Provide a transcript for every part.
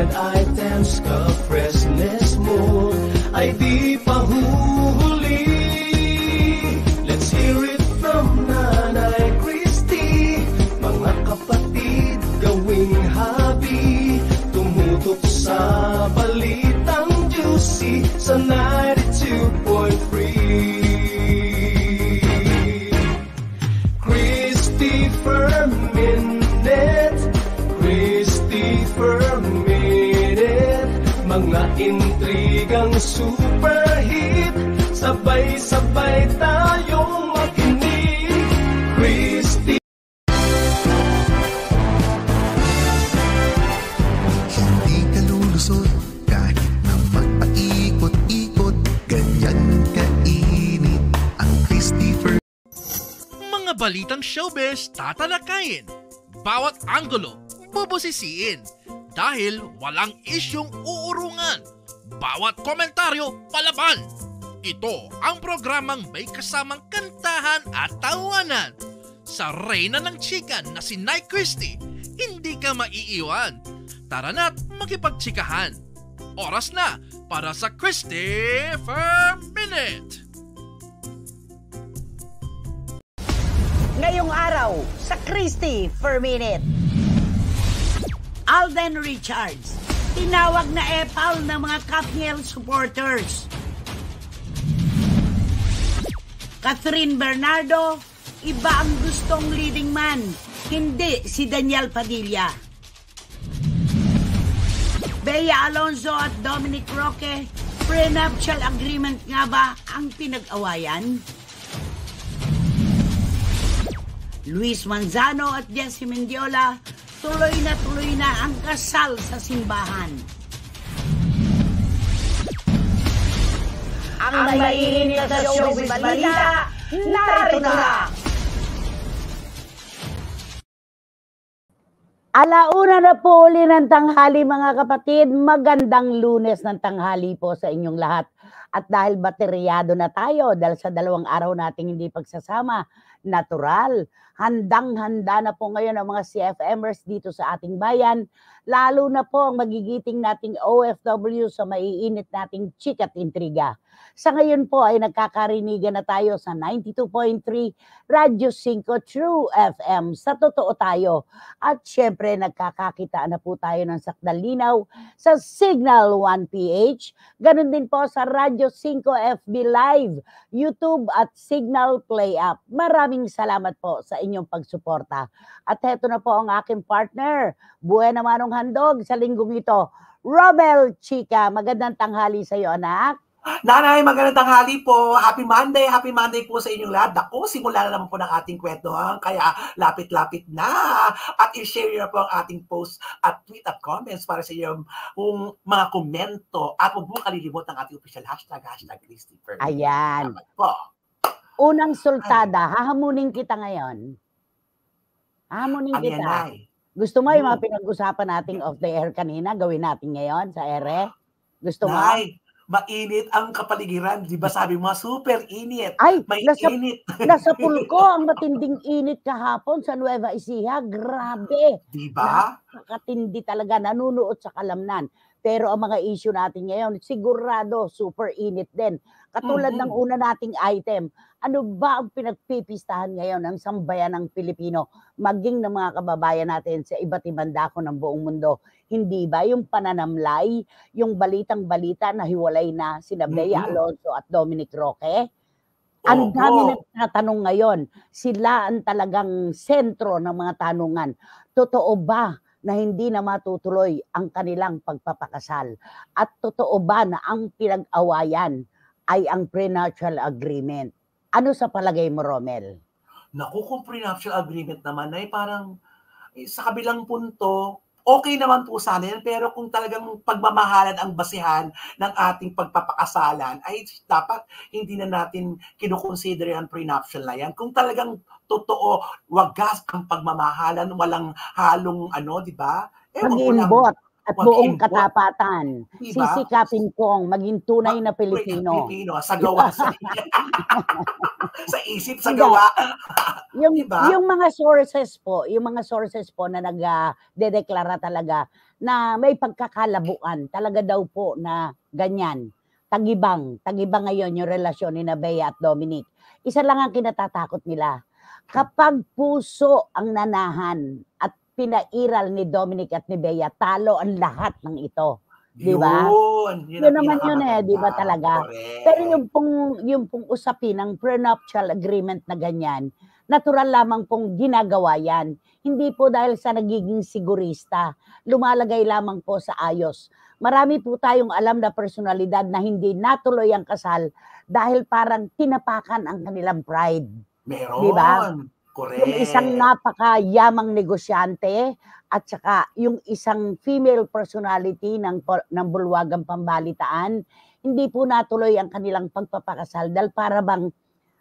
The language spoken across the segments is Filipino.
blind items ka-freshness mo ay di pahuhuli. Let's hear it from Nanay Christy. Mga kapatid, gawing habi, tumutok sa balitang juicy sa 92.3. Christopher Minute, Christopher Minute, mga intrigang superhit, sabay-sabay tayong makinig. Christy. Hindi ka lulusot kahit na magpaikot-ikot, ganyan kainit ang Christopher. Mga balitang showbiz tatalakayin. Bawat anggulo bubusisiin dahil walang isyong uurungan. Bawat komentaryo palaban. Ito ang programang may kasamang kantahan at tawanan. Sa reyna ng chikan na si Nay Christy, hindi ka maiiwan. Tara na't makipagtsikahan. Oras na para sa Christopher Minute. Ngayong araw sa Christopher Minute. Alden Richards, tinawag na epal ng mga Katniel supporters. Catherine Bernardo, iba ang gustong leading man, hindi si Daniel Padilla. Bea Alonzo at Dominic Roque, prenuptial agreement nga ba ang pinag-awayan? Luis Manzano at Jessie Mendiola, tuloy na ang kasal sa simbahan. Ang maiinit na showbiz balita, narito na! Alauna na po uli ng tanghali mga kapatid, magandang Lunes ng tanghali po sa inyong lahat. At dahil bateryado na tayo, dahil sa 2 araw nating hindi pagsasama, natural, handang-handa na po ngayon ang mga CFMers dito sa ating bayan, lalo na po ang magigiting nating OFW sa maiinit nating chikat intriga. Sa ngayon po ay nagkakarinigan na tayo sa 92.3 Radyo 5 True FM. Sa totoo tayo. At syempre nagkakakitaan na po tayo ng sakdal linaw sa Signal 1PH. Ganun din po sa Radyo 5 FB Live, YouTube at Signal Play App. Maraming salamat po sa inyong pagsuporta. At heto na po ang aking partner, buhay na manong handog sa linggong ito, Romel Chica. Magandang tanghali sa iyo, anak. Nanay, magandang tanghali po. Happy Monday po sa inyong lahat. Ako, simula na naman po ng ating kwentuhan, kaya lapit-lapit na. At i-share na po ang ating post at tweet at comments para sa inyong mga komento. At huwag mo kalilimot ang ating official hashtag Christopher. Ayan. Salamat po. Unang sultada, hahamunin kita ngayon. Hahamunin kita. Nay? Gusto mo yung mga pinag-usapan nating off the air kanina, gawin natin ngayon sa ere? Gusto mo? Nay, mainit ang kapaligiran. Di ba sabi mo, super init. Ay, may init. Nasa Pulco, ang matinding init kahapon sa Nueva Ecija. Grabe. Di ba? Nakakatindi talaga, nanunuot sa kalamnan. Pero ang mga issue natin ngayon, sigurado, super init din. Katulad ng una nating item, ano ba ang pinagpipistahan ngayon ng sambayan ng Pilipino, maging ng mga kababayan natin sa iba't ibang dako ng buong mundo? Hindi ba yung pananamlay, yung balitang-balita na hiwalay na sina Bea Alonzo at Dominic Roque? Ang dami na tanong ngayon. Sila ang talagang sentro ng mga tanungan. Totoo ba na hindi na matutuloy ang kanilang pagpapakasal? At totoo ba na ang pinag-awayan ay ang prenuptial agreement? Ano sa palagay mo, Romel? Naku, kung prenuptial agreement naman ay parang sa kabilang punto, okay naman po sana yan, pero kung talagang pagmamahalan ang basihan ng ating pagpapakasalan, ay dapat hindi na natin kinukonsider ang prenuptial na yan. Kung talagang totoo, wagas ang pagmamahalan, walang halong di ba? Mag-iimbot at buong katapatan. Diba? Sisikapin kong maging tunay na Pilipino. Sa gawa. Sa isip, sa gawa. Yung mga sources po na nagdedeklara talaga na may pagkakalabuan. Talaga daw po na ganyan. Tagibang ngayon yung relasyon ni Bea at Dominic. Isa lang ang kinatatakot nila. Kapag puso ang nanahan at pinairal ni Dominic at ni Bea, talo ang lahat ng ito. Di ba? Yun Yun naman yun di ba talaga? Correct. Pero yung pong usapin ng prenuptial agreement na ganyan, natural lamang pong ginagawa yan. Hindi po dahil sa nagiging sigurista, lumalagay lamang po sa ayos. Marami po tayong alam na personalidad na hindi natuloy ang kasal dahil parang tinapakan ang kanilang pride. Meron. Di ba? Correct. Yung isang napakayamang negosyante at saka yung isang female personality ng bulwagang pambalitaan, hindi po natuloy ang kanilang pagpapakasal dahil para bang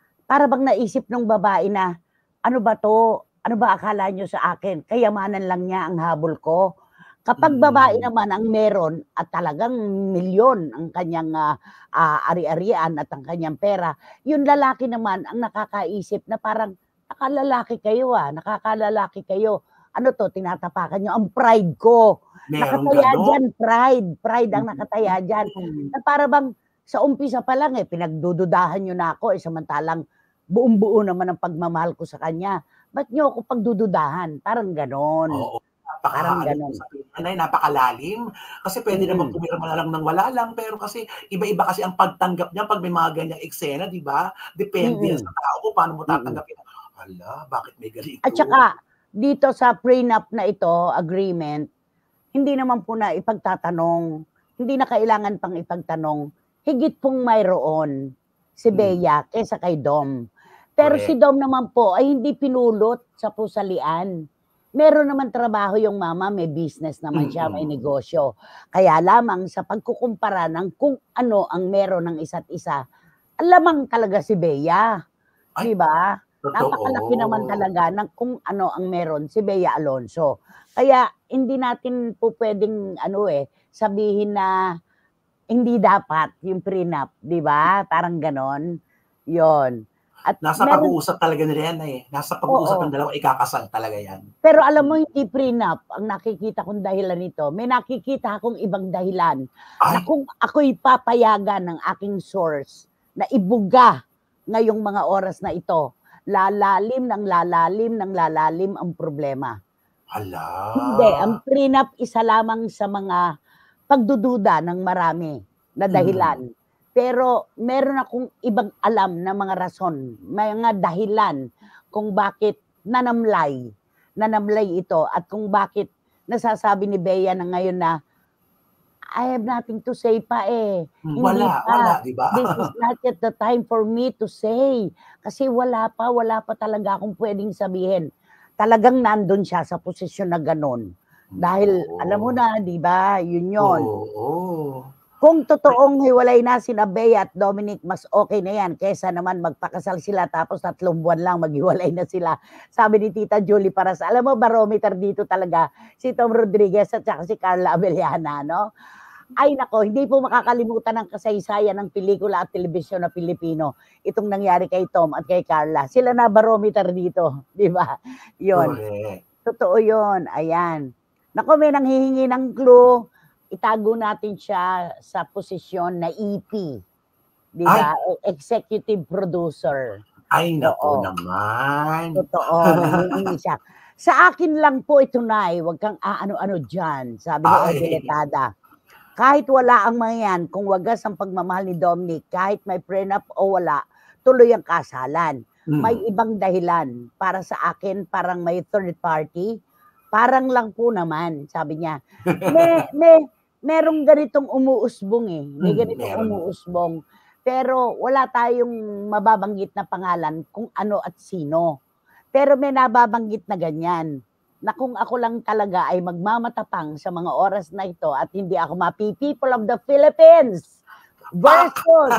naisip ng babae na, ano ba to? Ano ba akala nyo sa akin? Kayamanan lang niya ang habol ko. Kapag babae naman ang meron at talagang milyon ang kanyang ari-arian at ang kanyang pera, yung lalaki naman ang nakakaisip na parang nakalalaki kayo nakakalaki kayo. Ano to, tinatapakan nyo ang pride ko. Meron nakataya ganon. dyan, pride ang nakataya dyan. Na para bang sa umpisa pa lang pinagdududahan nyo na ako samantalang buong-buo naman ang pagmamahal ko sa kanya. Ba't nyo ako pagdududahan? Parang ganon. Oo. Parang ganon. Napakalalim. Kasi pwede naman pumirma na lang ng wala lang. Pero kasi iba-iba kasi ang pagtanggap niya pag may mga ganyang eksena, di ba? Depende yan sa tao kung paano mo tatanggapin. Hala, bakit may ganito? At saka, dito sa prenup na ito, agreement, hindi naman po na ipagtatanong, hindi na kailangan pang ipagtanong, higit pong mayroon si Bea kaysa kay Dom. Pero Correct. si Dom naman po ay hindi pinulot sa pusalian. Meron naman trabaho yung mama, may business naman siya, may negosyo. Kaya lamang sa pagkukumpara ng kung ano ang meron ng isa't isa, alamang talaga si Bea. Di ba? Napakalaki naman talaga ng kung ano ang meron si Bea Alonzo. Kaya hindi natin po pwedeng sabihin na hindi dapat yung prenup, di ba? Parang ganon. Yon. At nasa pag-uusap talaga nila yan Nasa pag-uusap ng dalawa, ikakasal talaga yan. Pero alam mo, hindi prenup ang nakikita kong dahilan nito. May nakikita akong ibang dahilan na kung ako'y papayagan ng aking source na ibuga ngayong mga oras na ito, lalalim ang problema. Hala. Hindi, ang prenup isa lamang sa mga pagdududa ng marami na dahilan. Pero meron akong ibang alam na mga rason, mga dahilan kung bakit nanamlay ito at kung bakit nasasabi ni Bea na ngayon na I have nothing to say pa Wala, di ba? This is not yet the time for me to say. Kasi wala pa talaga akong pwedeng sabihin. Talagang nandun siya sa posisyon na ganon. Dahil, alam mo na, di ba, yun. Kung totoong hiwalay na sina Bea at Dominic, mas okay na yan. Kesa naman magpakasal sila tapos 3 buwan lang maghiwalay na sila. Sabi ni Tita Julie Paras, alam mo, barometer dito talaga si Tom Rodriguez at saka si Carla Abellana, no? Ay nako, hindi po makakalimutan ang kasaysayan ng pelikula at telebisyon na Pilipino. Itong nangyari kay Tom at kay Carla. Sila na barometer dito, di ba? Yun. Totoo yun. Ayan. Nako, may nanghihingi ng clue. Itago natin siya sa posisyon na EP. Di ba? Executive producer. Ay, nako naman. Totoo. Nanghihingi siya. Sa akin lang po ito, Nay. Huwag kang ano-ano dyan. Sabi ni Odeletada. Kahit wala ang mga yan, kung wagas ang pagmamahal ni Dominic, kahit may prenup o wala, tuloy ang kasalan. May ibang dahilan. Para sa akin, parang may third party. Parang lang po naman, sabi niya. Merong ganitong umuusbong May ganitong umuusbong. Pero wala tayong mababanggit na pangalan kung ano at sino. Pero may nababanggit na ganyan. Na kung ako lang talaga ay magmamatapang sa mga oras na ito at hindi ako people of the Philippines versus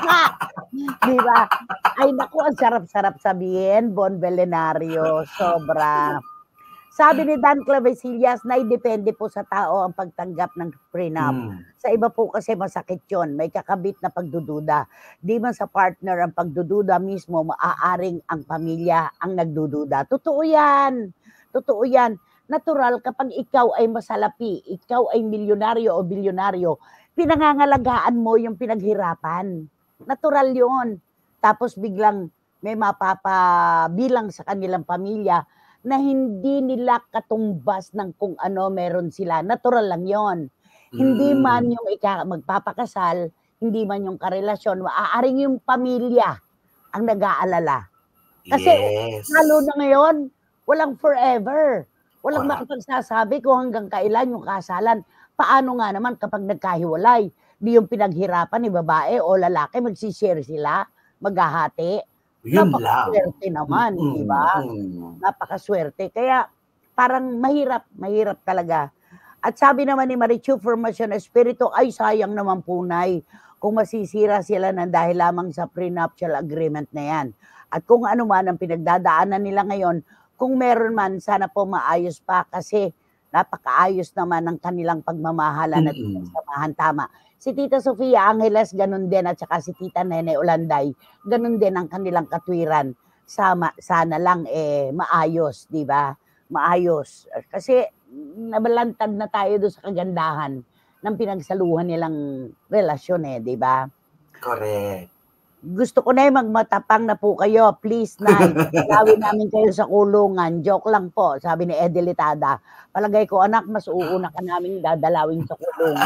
di ba? Ay naku, ang sarap-sarap sabihin, Bon Belenario, sobra. Sabi ni Dan Clavesillas, na depende po sa tao ang pagtanggap ng prenup. Sa iba po kasi masakit yun, may kakabit na pagdududa. Di man sa partner ang pagdududa mismo, maaaring ang pamilya ang nagdududa. Totoo yan. natural kapag ikaw ay masalapi, ikaw ay milyonaryo o bilyonaryo, pinangangalagaan mo yung pinaghirapan. Natural yon. Tapos biglang may mapapabilang sa kanilang pamilya na hindi nila katumbas ng kung ano meron sila. Natural lang yon. Hindi man yung magpapakasal, hindi man yung karelasyon, maaaring yung pamilya ang nag-aalala. Kasi lalo na ngayon, walang forever. Walang makapagsasabi kung hanggang kailan yung kasalan. Paano nga naman kapag nagkahiwalay, di yung pinaghirapan ni babae o lalaki, magsishare sila, maghahati. Napakaswerte naman, di ba? Napakaswerte. Kaya parang mahirap talaga. At sabi naman ni Marichu, Formasyon Espiritu, ay sayang naman punay kung masisira sila ng dahil lamang sa prenuptial agreement na yan. At kung ano man ang pinagdadaanan nila ngayon, kung meron man, sana po maayos pa kasi napakaayos naman ang kanilang pagmamahalan at samahan. Tama. Si Tita Sofia Angeles, ganun din, at saka si Tita Nene Olanday, ganun din ang kanilang katwiran. Sana lang maayos, di ba? Maayos. Kasi nabalantad na tayo doon sa kagandahan ng pinagsaluhan nilang relasyon di ba? Correct. Gusto ko na magmatapang na po kayo. Please, Nay. Gawin namin kayo sa kulungan. Joke lang po, sabi ni Edelitada. Palagay ko, anak, mas uuna ka namin dadalawin sa kulungan.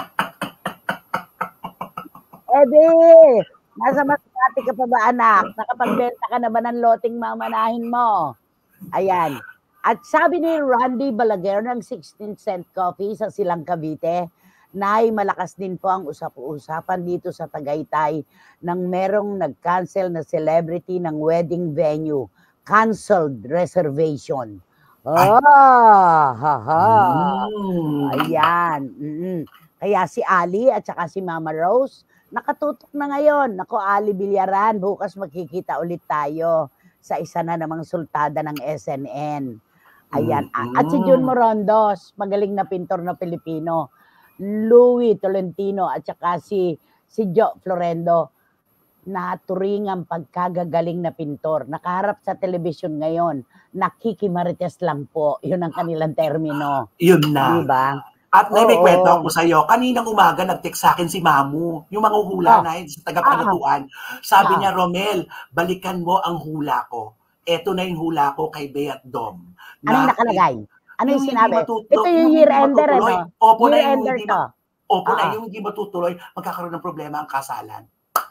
Edi, nasa Masbate ka pa ba, anak? Nakapagbenta ka na ba ng loting mamanahin mo? Ayan. At sabi ni Randy Balaguer ng 16 cent coffee sa Silang Cavite, Nay, malakas din po ang usap-usapan dito sa Tagaytay nang merong nag-cancel na celebrity ng wedding venue. Canceled reservation. Ayan. Kaya si Ali at saka si Mama Rose, nakatutok na ngayon. Nako, Ali Bilyaran, bukas magkikita ulit tayo sa isa na namang sultada ng SNN. Ayan. At si Jun Morondos, magaling na pintor na Pilipino. Louis Tolentino at saka si Jo Florendo, naturingang pagkagagaling na pintor. Nakaharap sa telebisyon ngayon, nakikimarites lang po. Yun ang kanilang termino. Yun na. Diba? At may kwento ako sa iyo. Kaninang umaga nag-text sa akin si Mamu, yung mga hula na sa tagapangatuan. Sabi niya, Romel, balikan mo ang hula ko. Eto na yung hula ko kay Bea at Dom. Anong nakalagay? Ano yung sinabi? Ito yung year-ender, ano? Opo, year-ender to. Opo, na yung hindi matutuloy, magkakaroon ng problema ang kasalan.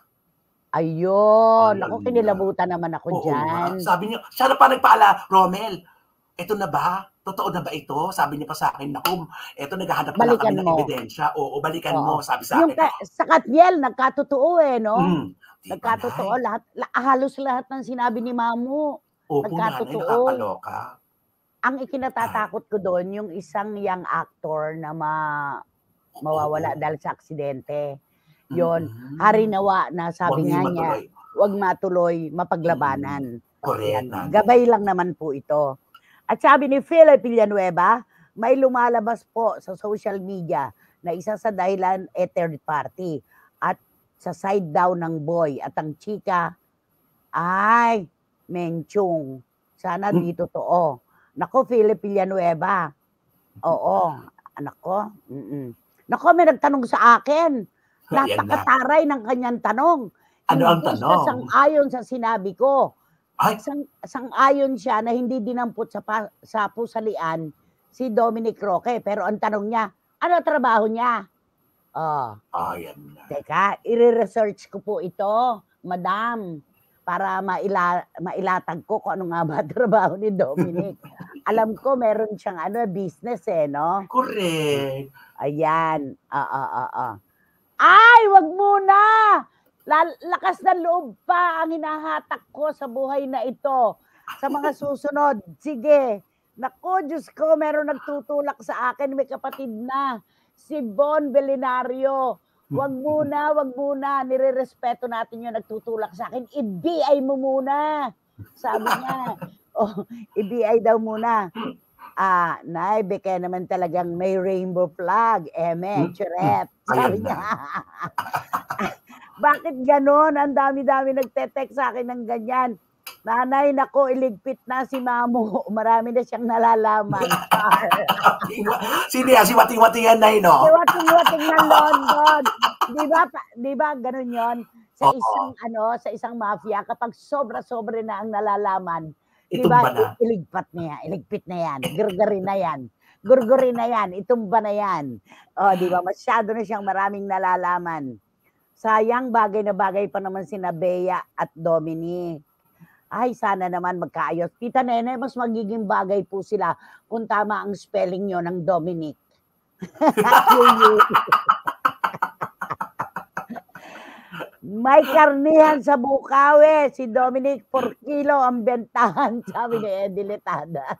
Ayun. Ako, kinilabutan naman ako dyan. Sabi niya, siya na pa nagpaala, Romel, eto na ba? Totoo na ba ito? Sabi niya pa sa akin, naku, eto naghahanap na kami ng ebidensya. Oo, balikan mo, sabi sa akin. Sa Katniel, nagkatotoo no? Nagkatotoo. Halos lahat ng sinabi ni Mamu. Opo, nagkatotoo. Nakakaloka. Ang ikinatatakot ko doon, yung isang young actor na mawawala dahil sa aksidente. Yon, harinawa na sabi nga niya, huwag matuloy, mapaglabanan. Correct. Gabay lang naman po ito. At sabi ni Philip Villanueva, may lumalabas po sa social media na isa sa dahilan third party. At sa side daw ng boy at ang chika, ay, menchong. Sana di totoo. Nako, Philip Villanueva. Oo, anak ko. Nako, may nagtanong sa akin. Napakataray ng kanyang tanong. Ano ang tanong? Sang-ayon sa sinabi ko. Sang-ayon siya na hindi dinampot sa pusalian si Dominic Roque. Pero ang tanong niya, ano trabaho niya? Yan na. Teka, i-research ko po ito, madam, para mailatag ko kung ano nga ba trabaho ni Dominic. Alam ko meron siyang business no? Correct. Ayan. Ay, wag muna! Lakas ng loob pa ang hinahatak ko sa buhay na ito. Sa mga susunod, sige. Naku, Diyos ko, meron nagtutulak sa akin. May kapatid na. Si Bon Belinario. Wag muna. Nire-respeto natin yung nagtutulak sa akin. I-BI mo muna. Sabi niya. I-BI daw muna. Nay, beke naman talagang may rainbow flag. Churet. Sabi niya. Bakit ganon? Ang dami-dami nagte-text sa akin ng ganyan. Nanay, nako, iligpit na si Mamo. Marami na siyang nalalaman. Sino yan? Si Wating-Wating yan, Nay, no? Si Wating-Wating ng London. Di ba ganun yon? Sa isang sa isang mafia, kapag sobra-sobra na ang nalalaman, di ba, iligpit na yan, gurgurin na yan. Gurgurin na yan, itumba na yan. O, di ba, masyado na siyang maraming nalalaman. Sayang, bagay na bagay pa naman sina Bea at Dominic. Ay, sana naman magkaayos. Tita Nene, mas magiging bagay po sila kung tama ang spelling nyo ng Dominic. May karnihan sa Bukawi. Si Dominic, 4 kilo ang bentahan, sabi ni Eddie Letada.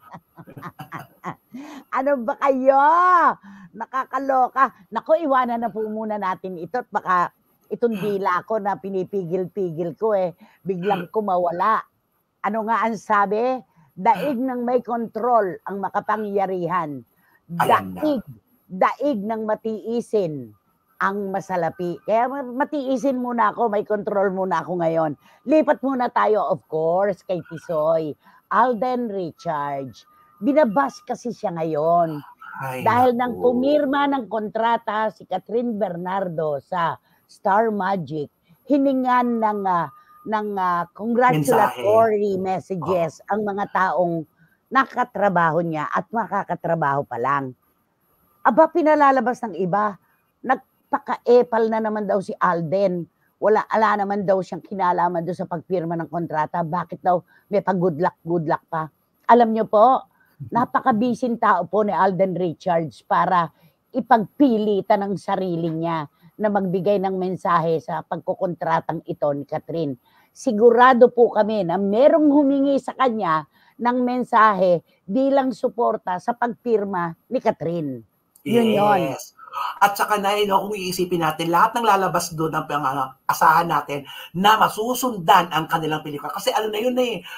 Ano ba kayo? Nakakaloka. Naku, iwanan na po muna natin ito at baka itong dila ko na pinipigil-pigil ko biglang kumawala. Ano nga ang sabi? Daig ng may kontrol ang makapangyarihan. Daig ng matiisin ang masalapi. Kaya matiisin muna ako, may control muna ako ngayon. Lipat muna tayo, of course, kay Tisoy. Alden Richards. Binabas kasi siya ngayon. Dahil nang pumirma ng kontrata si Catherine Bernardo sa Star Magic, hiningan ng congratulatory messages ang mga taong nakatrabaho niya at makakatrabaho pa lang. Aba, pinalalabas ng iba, nagpaka-epal na naman daw si Alden. Ala naman daw siyang kinalaman doon sa pagpirma ng kontrata. Bakit daw may pag-good luck pa? Alam niyo po, napaka-busy tao po ni Alden Richards para ipagpilitan ng sarili niya na magbigay ng mensahe sa pagkukontratang ito ni Catherine. Sigurado po kami na merong humingi sa kanya ng mensahe bilang suporta sa pagpirma ni Catherine. Yun yun. At saka na, kung iisipin natin, lahat ng lalabas doon ang asahan natin na masusundan ang kanilang pelikula. Kasi ano na yun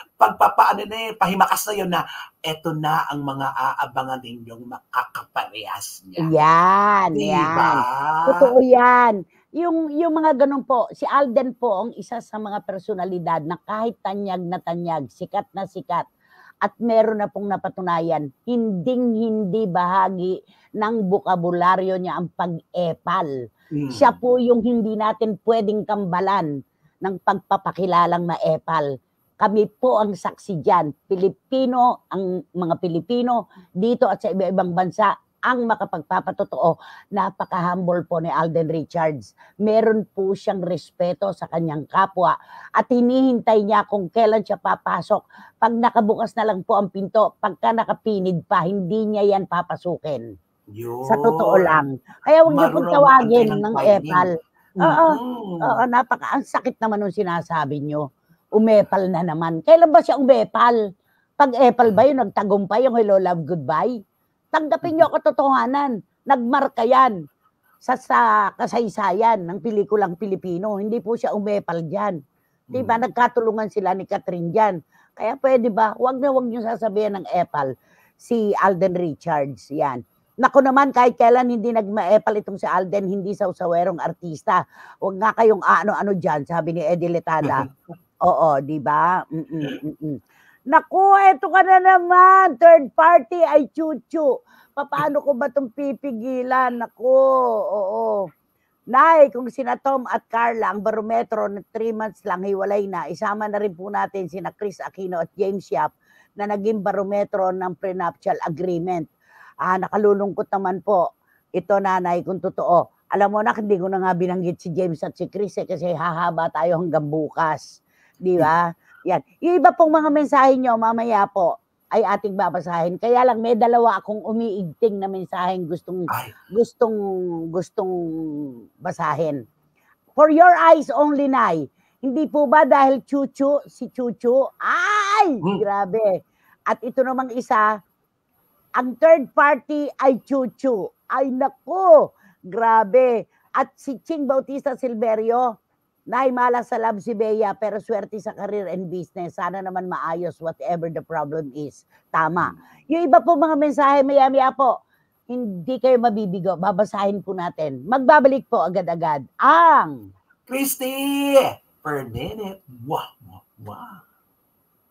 pahimakas na yun na eto na ang mga aabangan ninyong makakaparehas niya. Yan, diba? yan. Totoo yan. Yung mga ganun po, si Alden po ang isa sa mga personalidad na kahit tanyag na tanyag, sikat na sikat, at meron na pong napatunayan, hindi bahagi ng bokabularyo niya ang pag-epal. Siya po yung hindi natin pwedeng kambalan ng pagpapakilalang maepal. Kami po ang saksi dyan. Pilipino, ang mga Pilipino dito at sa iba-ibang bansa ang makapagpapatotoo. Napaka-humble po ni Alden Richards. Meron po siyang respeto sa kanyang kapwa at hinihintay niya kung kailan siya papasok. Pag nakabukas na lang po ang pinto, pagka nakapinid pa, hindi niya yan papasukin. Sa totoo lang. Kaya huwag niyo pong tawagin ng epal. Oo, ang sakit naman nung sinasabi niyo. Umepal na naman. Kailan ba siya umepal? Pag epal ba yun, nagtagumpay yung hello, love, goodbye? Tanggapin niyo katotohanan. Nagmarka yan sa kasaysayan ng pelikulang Pilipino. Hindi po siya umepal dyan. Diba? Nagkatulungan sila ni Catherine dyan. Kaya pwede ba, wag niyo sasabihin ng epal si Alden Richards. Yan. Naku naman, kahit kailan hindi nagma-epal itong si Alden, hindi sawerong artista. Huwag nga kayong ano dyan, sabi ni Eddie Letada. Oo, di ba? Naku, eto ka na naman. Third party ay chuchu. Paano ko ba itong pipigilan? Naku, oo. Nay, kung sina Tom at Carla, ang barometro na 3 months lang, hiwalay na. Isama na rin po natin sina Chris Aquino at James Yap na naging barometro ng prenuptial agreement. Nakalulungkot naman po. Ito, nanay, kung totoo. Alam mo na, hindi ko na nga binanggit si James at si Chris kasi hahaba tayo hanggang bukas. Di ba? Yan. Yung iba pong mga mensahe nyo, mamaya po, ay ating babasahin. Kaya lang, may dalawa akong umiigting na mensaheng gustong basahin. For your eyes only, Nay. Hindi po ba dahil si Chuchu? Ay! Grabe. At ito namang isa, ang third party ay Chuchu. Ay, naku! Grabe. At si Ching Bautista Silverio, Nay, malas sa love si Bea, pero swerte sa career and business. Sana naman maayos whatever the problem is. Tama. Yung iba po mga mensahe, maya-maya po, hindi kayo mabibigo. Babasahin po natin. Magbabalik po agad-agad ang Christy per minute. Wow.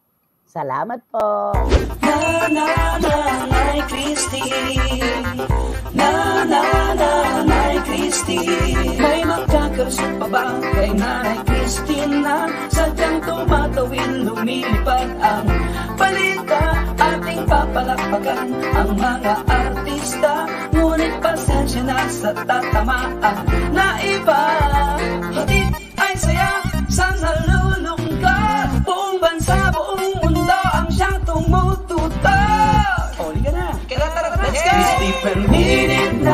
Salamat po. Nanay Christie, Nanay Christie, may magkakaroon pa ba kay Nanay Christie na sadyang tumatawin, lumilipad ang balita, ating papalakpakan ang mga artista, ngunit pasensya na sa tatamaan na iba. Hatid ay saya sa nalulungkot, buong bansa, buong mundo ang siyang tumututok. O, liga na. Let's go! Christie per minute na,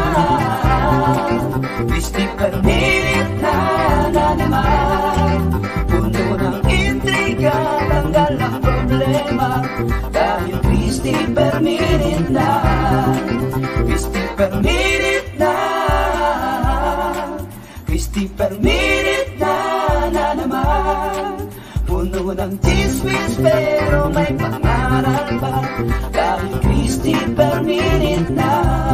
Christie per minute na naman. Puno ng intriga, tanggal ng problema, dahil Christie per minute na, Christie per minute na, Christie per minute na naman. Puno ng chismis pero may pangaral pa, dahil Christie per minute na.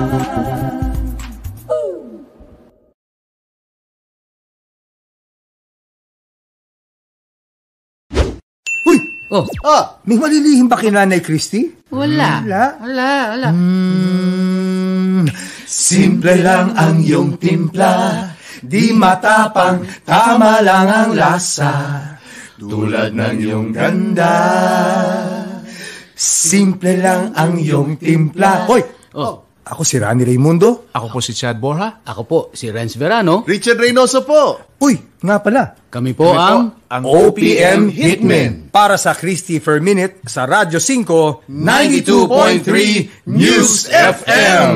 Uy! Oh, May malilihim ba kay Nanay Christie? wala. Wala. Simple lang ang iyong timpla, di matapang, tama lang ang lasa, tulad ng iyong ganda. Simple lang ang iyong timpla. Hoy! Ako si Rani Raimundo. Ako po si Chad Borja. Ako po si Renz Verano. Richard Reynoso po. Uy, nga pala. Kami po ang OPM Hitmen. Para sa Christie per Minute sa Radyo 5, 92.3 News FM.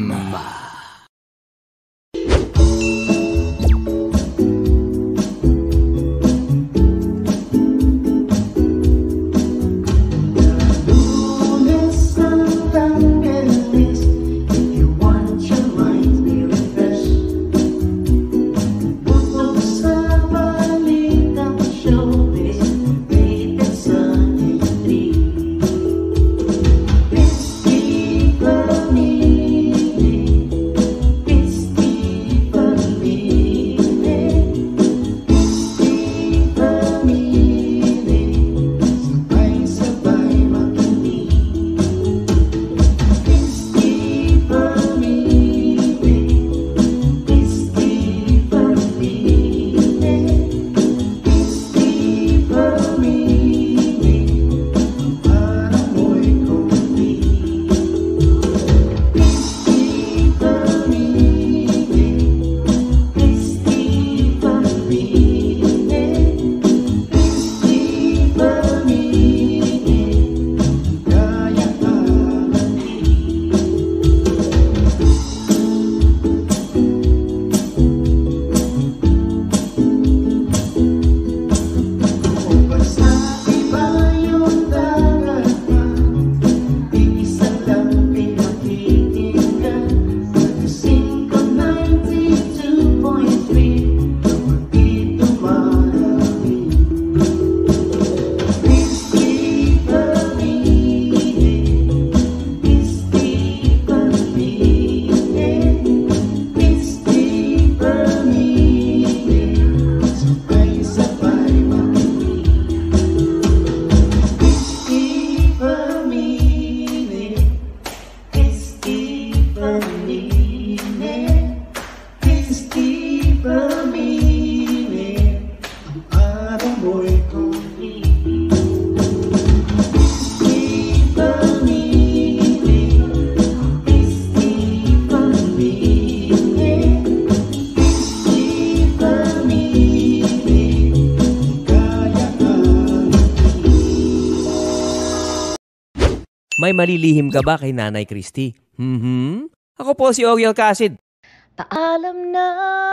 May malilihim ka ba kay Nanay Christie? Ako po si Oriel Casid. Paalam na.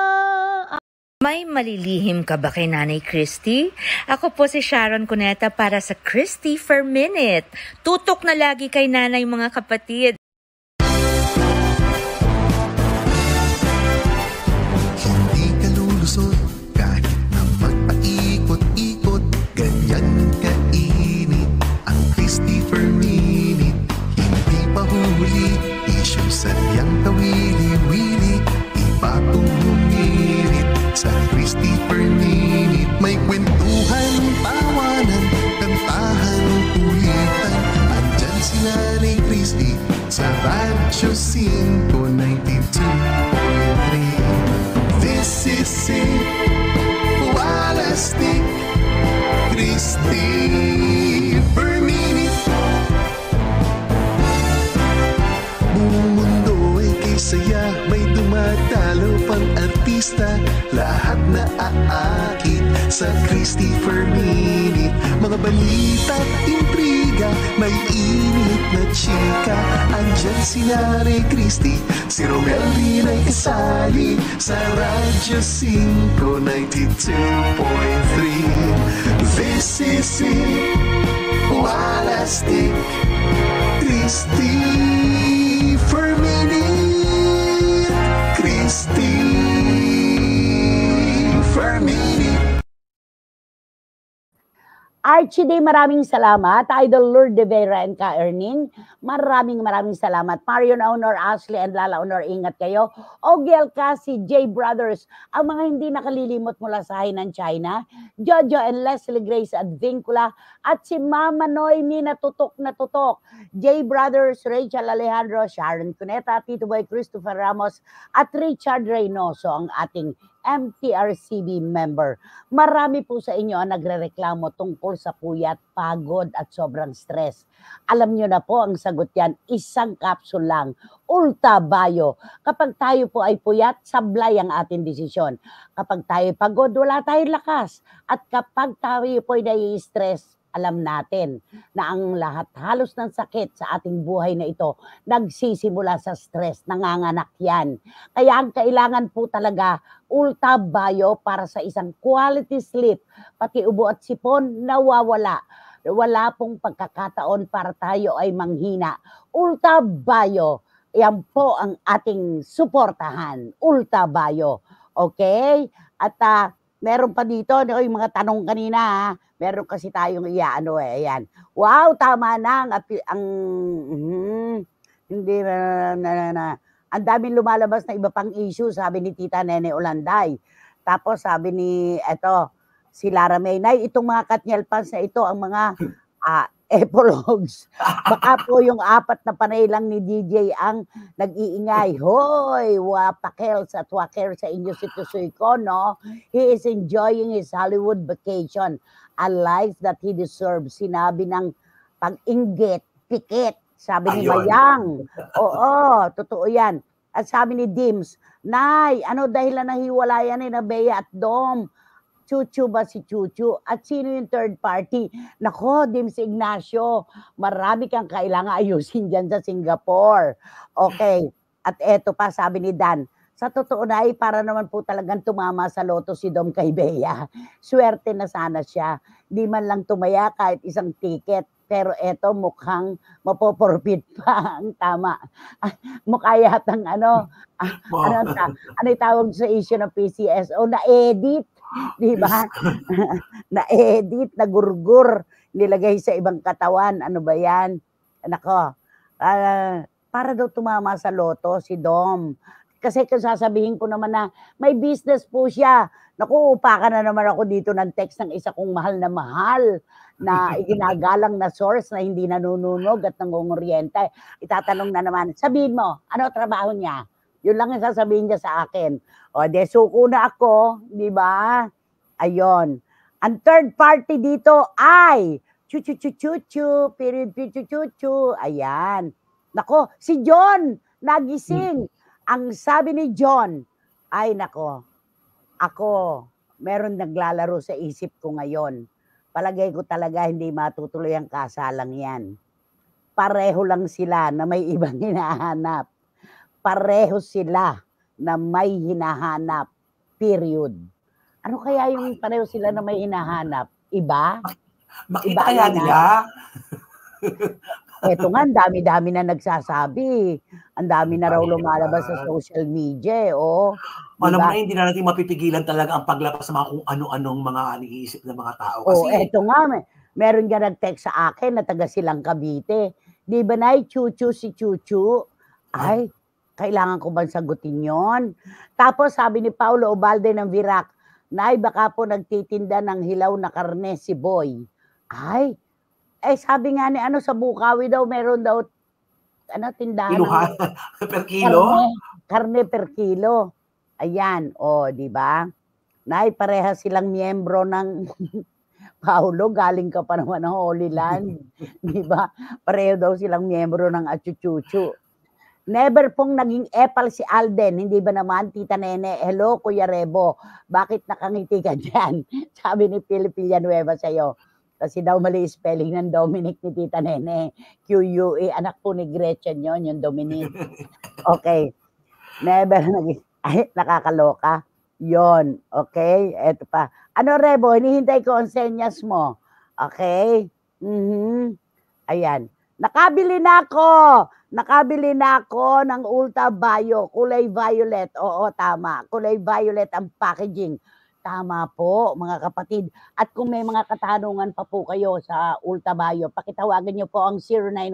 May malilihim ka ba kay Nanay Christie? Ako po si Sharon Cuneta para sa Christie per Minute. Tutok na lagi kay Nanay mga kapatid. Hindi ka lulusot kahit na magpaikot-ikot, ganyan kainit ang Christie per Minute. Hindi pa huli, issue sadyang kawili-wili, iba kong humirit sa Christie per Minute. May kwentuhan, tawanan, kantahan, Christy per minute. Buong mundo ay kay saya, may dumadalo pang artista. Lahat na aakit sa Christy per minute. Mga balita, intriga, may init na chika. Andyan si Nanay Christy, si Romel din ay kasali sa Radyo 5 92.3. This is it, Walastik, Christy per minute, Christy per minute. Archie Day, maraming salamat. Idol Lord de Vera and Ka Erning, maraming salamat. Marion Honor, Ashley and Lala Honor, ingat kayo. Ogiel Kasi, J Brothers, ang mga hindi nakalilimot mula sa Hainan, China. Jojo and Leslie Grace Advincula, at si Mama Noemi na tutok. J Brothers, Rachel Alejandro, Sharon Cuneta, Tito Boy Christopher Ramos, at Richard Reynoso, ang ating MTRCB member. Marami po sa inyo ang nagrereklamo tungkol sa puyat, pagod at sobrang stress. Alam nyo na po ang sagot yan, isang capsule lang, Ulta Bio. Kapag tayo po ay puyat, sablay ang ating desisyon. Kapag tayo pagod, wala tayong lakas. At kapag tayo po ay nai-stress, alam natin na ang lahat halos ng sakit sa ating buhay na ito nagsisimula sa stress, nanganganak yan. Kaya ang kailangan po talaga Ulta Bio para sa isang quality sleep, pati ubo at sipon nawawala. Wala pong pagkakataon para tayo ay manghina. Ulta Bio, yan po ang ating suportahan. Ulta Bio. Okay? At meron pa dito, yung mga tanong kanina, ha? Meron kasi tayong ayan. Wow, tama na hindi na. Ang daming lumalabas na iba pang issue, sabi ni Tita Nene Olanday. Tapos sabi ni si Lara Maynay, itong mga Katniel fans na ito ang mga epologues. Baka po yung 4 na panay lang ni DJ ang nag-iingay. Hoy, wapakels at waker sa inyo si Tusuy ko, no? He is enjoying his Hollywood vacation. A life that he deserves. Sinabi ng pag-inggit, pikit. Sabi ni Mayang. Oo, totoo yan. At sabi ni Dims, Nay, ano dahilan na hiwalayan ni na Bea at Dom? Chuchu ba si Chuchu? At sino yung third party? Nako, Dims Ignacio, marami kang kailangan ayusin dyan sa Singapore. Okay. At eto pa, sabi ni Dan, sa totoo na para naman po talagang tumama sa loto si Dom kay Bea. Swerte na sana siya. Di man lang tumaya kahit isang ticket. Pero eto mukhang mapoporpit pa ang tama. Mukha yatang ano yung tawag sa issue ng PCSO? Na-edit. Di ba? Na-edit, nagurgur, nilagay sa ibang katawan. Ano ba yan? Nako, para daw tumama sa loto si Dom. Kasi kung sasabihin ko naman na may business po siya, naku, upakan na naman ako dito ng text ng isa kong mahal na iginagalang na source na hindi nanununog at nangunguryente. Itatanong na naman, sabihin mo, ano trabaho niya? Yun lang yung sasabihin niya sa akin. O, suko na ako, di ba? Ayon. Ang third party dito ay chu-chu-chu-chu-chu, period chu-chu-chu-chu. Ayan. Nako, si John, nagising. Ang sabi ni John, ay nako, ako, meron naglalaro sa isip ko ngayon. Palagay ko talaga hindi matutuloy ang kasalang yan. Pareho lang sila na may ibang hinahanap. Pareho sila na may hinahanap. Period. Ano kaya yung pareho sila na may hinahanap? Iba? Makita kaya nila? Eto nga, ang dami-dami na nagsasabi. Ang dami na raw lumalabas sa social media. Alam mo na, hindi na natin mapipigilan talaga ang paglabas sa mga kung ano-anong mga iniisip ng mga tao. Kasi, eto nga, meron ka nag-text sa akin na taga Silang Cavite. Di ba na, Chuchu si Chuchu? Ay, kailangan ko bang sagutin yon? Tapos sabi ni Paulo Obalde ng Virac, Nay, baka po nagtitinda ng hilaw na karne si Boy. Ay, sabi nga ni sa Bukawi daw, meron daw, tindahan. Kiluhan, per kilo? Karne per kilo. Ayan, di ba? Nay, pareha silang miyembro ng Paulo, galing ka pa naman ng Holy Land. Di ba? Pareho daw silang miyembro ng Achuchuchu. Never pong naging epal si Alden. Hindi ba naman, Tita Nene? Hello, Kuya Rebo. Bakit nakangiti ka dyan? Sabi ni Philip Villanueva sa'yo. Kasi daw mali spelling ng Dominic ni Tita Nene. QUE, anak po ni Gretchen yon, yung Dominic. Okay. Never naging, ay, nakakaloka. Yon. Okay. Eto pa. Ano, Rebo? Hinihintay ko ang senyas mo. Okay. Ayan. Nakabili na ako ng Ultra Bio, kulay violet. Oo, tama. Kulay violet ang packaging. Tama po, mga kapatid. At kung may mga katanungan pa po kayo sa Ultra Bio, pakitawagan niyo po ang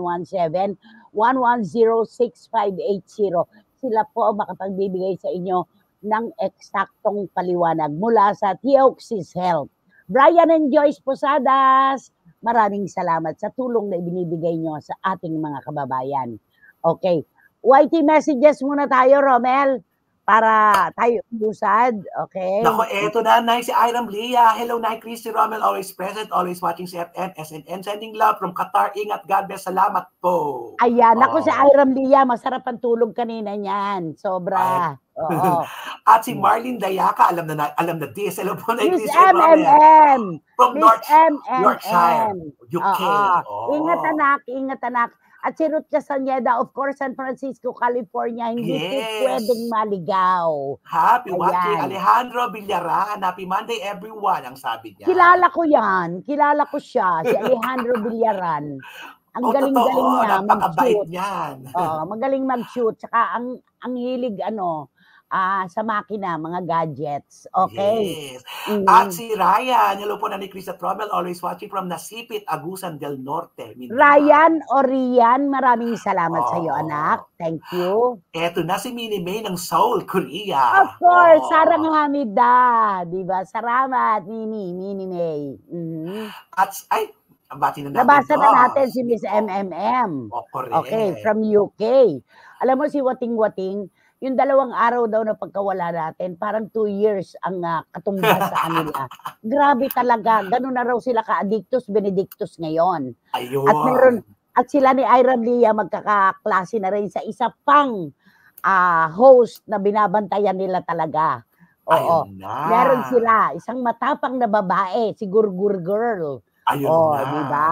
0917-110-6580. Sila po makapagbibigay sa inyo ng eksaktong paliwanag mula sa Theoxis Health. Brian and Joyce Posadas, maraming salamat sa tulong na ibinibigay nyo sa ating mga kababayan. Okay. YT messages muna tayo, Romel, para tayo usad. Okay. Nako, eto na, si Iram Leah. Hello, Nay Christy, Romel, always present, always watching CFN, SNN, sending love from Qatar. Ingat, God bless. Salamat po. Ayan, ako si Iram Leah, masarap ang tulog kanina niyan. Sobra. Oo. At si Marlene Dayaka, alam na this. Hello po, Nay Miss Christy, MMM. from Yorkshire, UK. Ingat anak. At si Ruth Castaneda, of course, San Francisco, California, hindi po pwedeng maligaw. Happy Ayan. watching. Alejandro Villaran, happy Monday everyone, ang sabi niya. Kilala ko yan. Kilala ko siya, si Alejandro Villaran. Ang galing-galing niya mag-shoot. Magaling mag-shoot. Saka ang hilig, sa makina, mga gadgets. Okay. Yes. At si Ryan, hello po na ni Chris at Romel, always watching from Nasipit, Agusan del Norte. Mindanao. Ryan o Rian, maraming salamat sa iyo, anak. Thank you. Eto na si Minnie May ng Seoul, Korea. Of course, Sarang Hamida. Diba? Salamat, Minnie May. At, bati na natin. Nabasa na natin si Miss MMM. Okay, from UK. Alam mo si Wating-Wating, yung 2 araw daw na pagkawala natin, parang 2 years ang katumbas sa kanila. Grabe talaga. Ganun na raw sila ka-addictus, benedictus ngayon. Ayun. At sila ni Ira Lia magkakaklase na rin sa isa pang host na binabantayan nila talaga. Oo. Meron sila. Isang matapang na babae, si Gurgur Girl. Ayun na. Diba?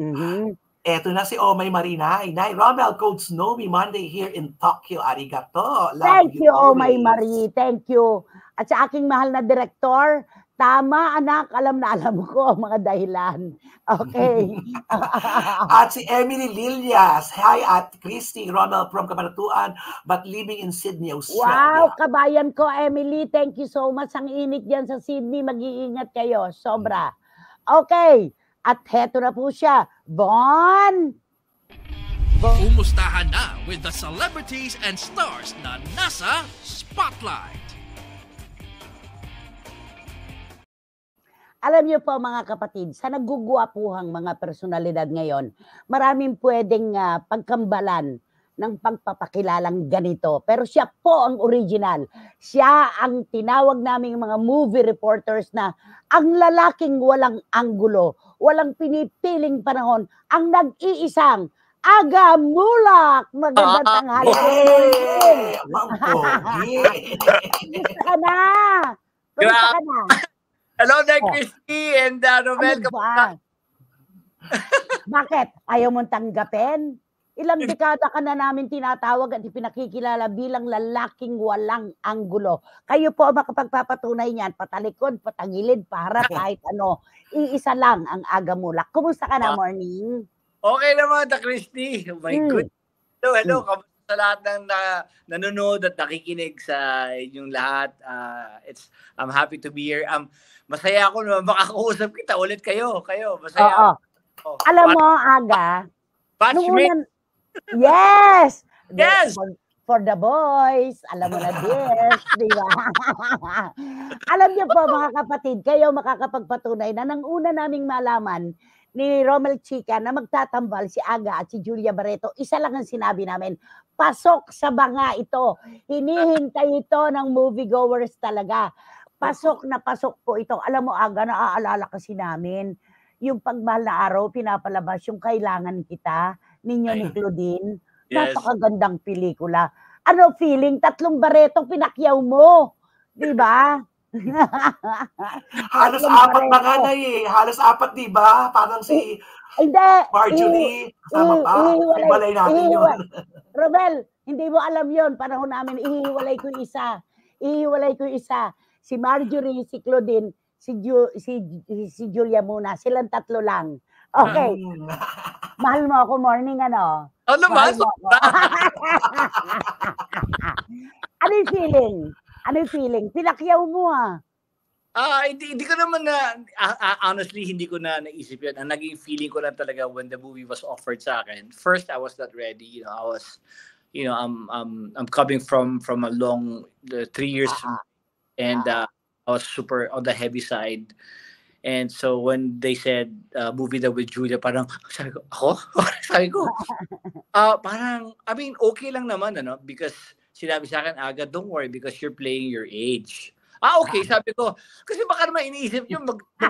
Eto na si Omay Marina. Nay Romel, Code Snowy Monday here in Tokyo. Arigato. Thank you, Omay Marie. Thank you. At sa aking mahal na direktor, tama anak, alam na alam ko mga dahilan. Okay. At si Emily Lilias. Hi at Christy Romel from Cabanatuan but living in Sydney, Australia. Wow, kabayan ko, Emily. Thank you so much. Ang init dyan sa Sydney. Mag-iingat kayo. Sobra. Okay. At heto na po siya, Von! Umustahan na with the celebrities and stars na nasa Spotlight. Alam niyo po mga kapatid, sa nagugwapuhang mga personalidad ngayon, maraming pwedeng pagkambalan ng pagpapakilalang ganito. Pero siya po ang original. Siya ang tinawag naming mga movie reporters na ang lalaking walang anggulo, walang pinipiling panahon, ang nag-iisang Aga Mulak. Magandang tanghali. Gusto ka na. Hello there, Christy and Romel. Bakit? Ayaw mong tanggapin? Ilang dekada ka na namin tinatawag at ipinakikilala bilang lalaking walang anggulo. Kayo po makapagpapatunay niyan, patalikod, patagilid, para kahit ano. Iisa lang ang Aga Mulak. Kumusta ka na, morning? Okay naman, Christy. Oh my goodness. Hello. Kamusta sa lahat ng nanonood at nakikinig sa inyong lahat. I'm happy to be here. Masaya ako na makakausap kita ulit kayo. Masaya. Alam mo, Aga, batchmate. Yes! Yes! For the boys, alam mo na this, di ba? Alam niyo po mga kapatid, kayo makakapagpatunay na nang una naming malaman ni Romel Chica na magtatambal si Aga at si Julia Barreto, isa lang ang sinabi namin, pasok sa banga ito. Hinihintay ito ng moviegoers talaga. Pasok na pasok po ito. Alam mo, Aga, naaalala kasi namin yung Pagmahal na Araw, pinapalabas yung Kailangan Kita, ninyo ni Claudine. Yes. Napakagandang pelikula. Ano feeling? 3 baretong pinakyaw mo. Di ba? Halos 4 na nga na eh. Halos 4, di ba? Parang si Hindi. Marjorie. Kasama pa. Ibalay natin yun. Romel, hindi mo alam yon. Panahon namin, ihiwalay ko yung isa. Ihiwalay ko yung isa. Si Marjorie, si Claudine, si Julia muna. Silang 3 lang. Okay. Mahal mo ako morning, ano? Ano mahal mo ako. Ano yung feeling? Ano yung feeling? Pinakyaw mo Hindi ko naman honestly, hindi ko na naisip yun. Ang naging feeling ko lang talaga when the movie was offered sa akin. First, I was not ready. I'm coming from a long 3 years and I was super on the heavy side. And so when they said movie daw with Julia, parang sabi ko, ako? Sabi ko, parang, I mean, okay lang naman, because sinabi sa akin, Aga, don't worry because you're playing your age. Okay, sabi ko, kasi baka naman iniisip nyo,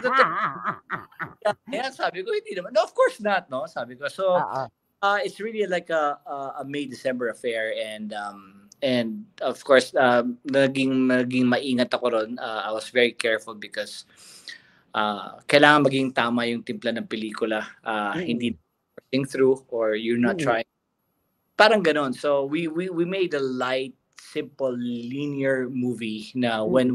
Kaya sabi ko, hindi naman. No, of course not, no? Sabi ko, so, it's really like a May-December affair and of course, naging maingat ako ron. I was very careful because kailangan maging tama yung timpla ng pelikula. Hindi think through or you're not trying. Parang ganon. So we made a light, simple, linear movie na when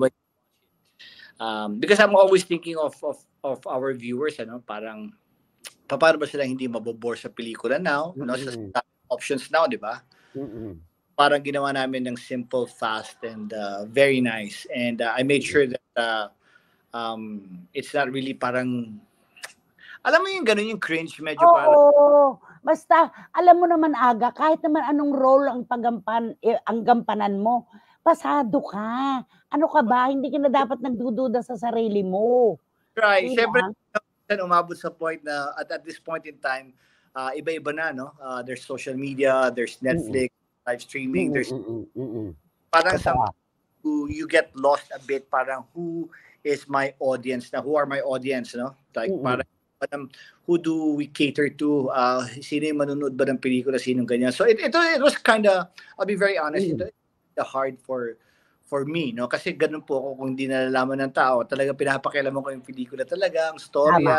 because I'm always thinking of our viewers, parang paano ba sila hindi mabobore sa pelikula now, sa options now, di ba? Parang ginawa namin ng simple, fast, and very nice. And I made sure that it's not really parang, alam mo yung gano'n yung cringe, medyo parang. Oo, basta, alam mo naman, Aga, kahit naman anong role ang gampanan mo, pasado ka. Ano ka ba? Hindi ka na dapat nagdududa sa sarili mo. Right. Siyempre, umabot sa point na, at this point in time, iba-iba na, no? There's social media, there's Netflix, live streaming, there's parang you get lost a bit, parang who is my audience na, who are my audience, no? Like, parang who do we cater to? Sino yung manonood ba ng pelikula? Sinong ganyan? So it was kind of, I'll be very honest, it was hard for me, no? Kasi ganun po ako kung hindi nalalaman ng tao. Talaga pinapakialaman ko yung pelikula talaga, ang storya,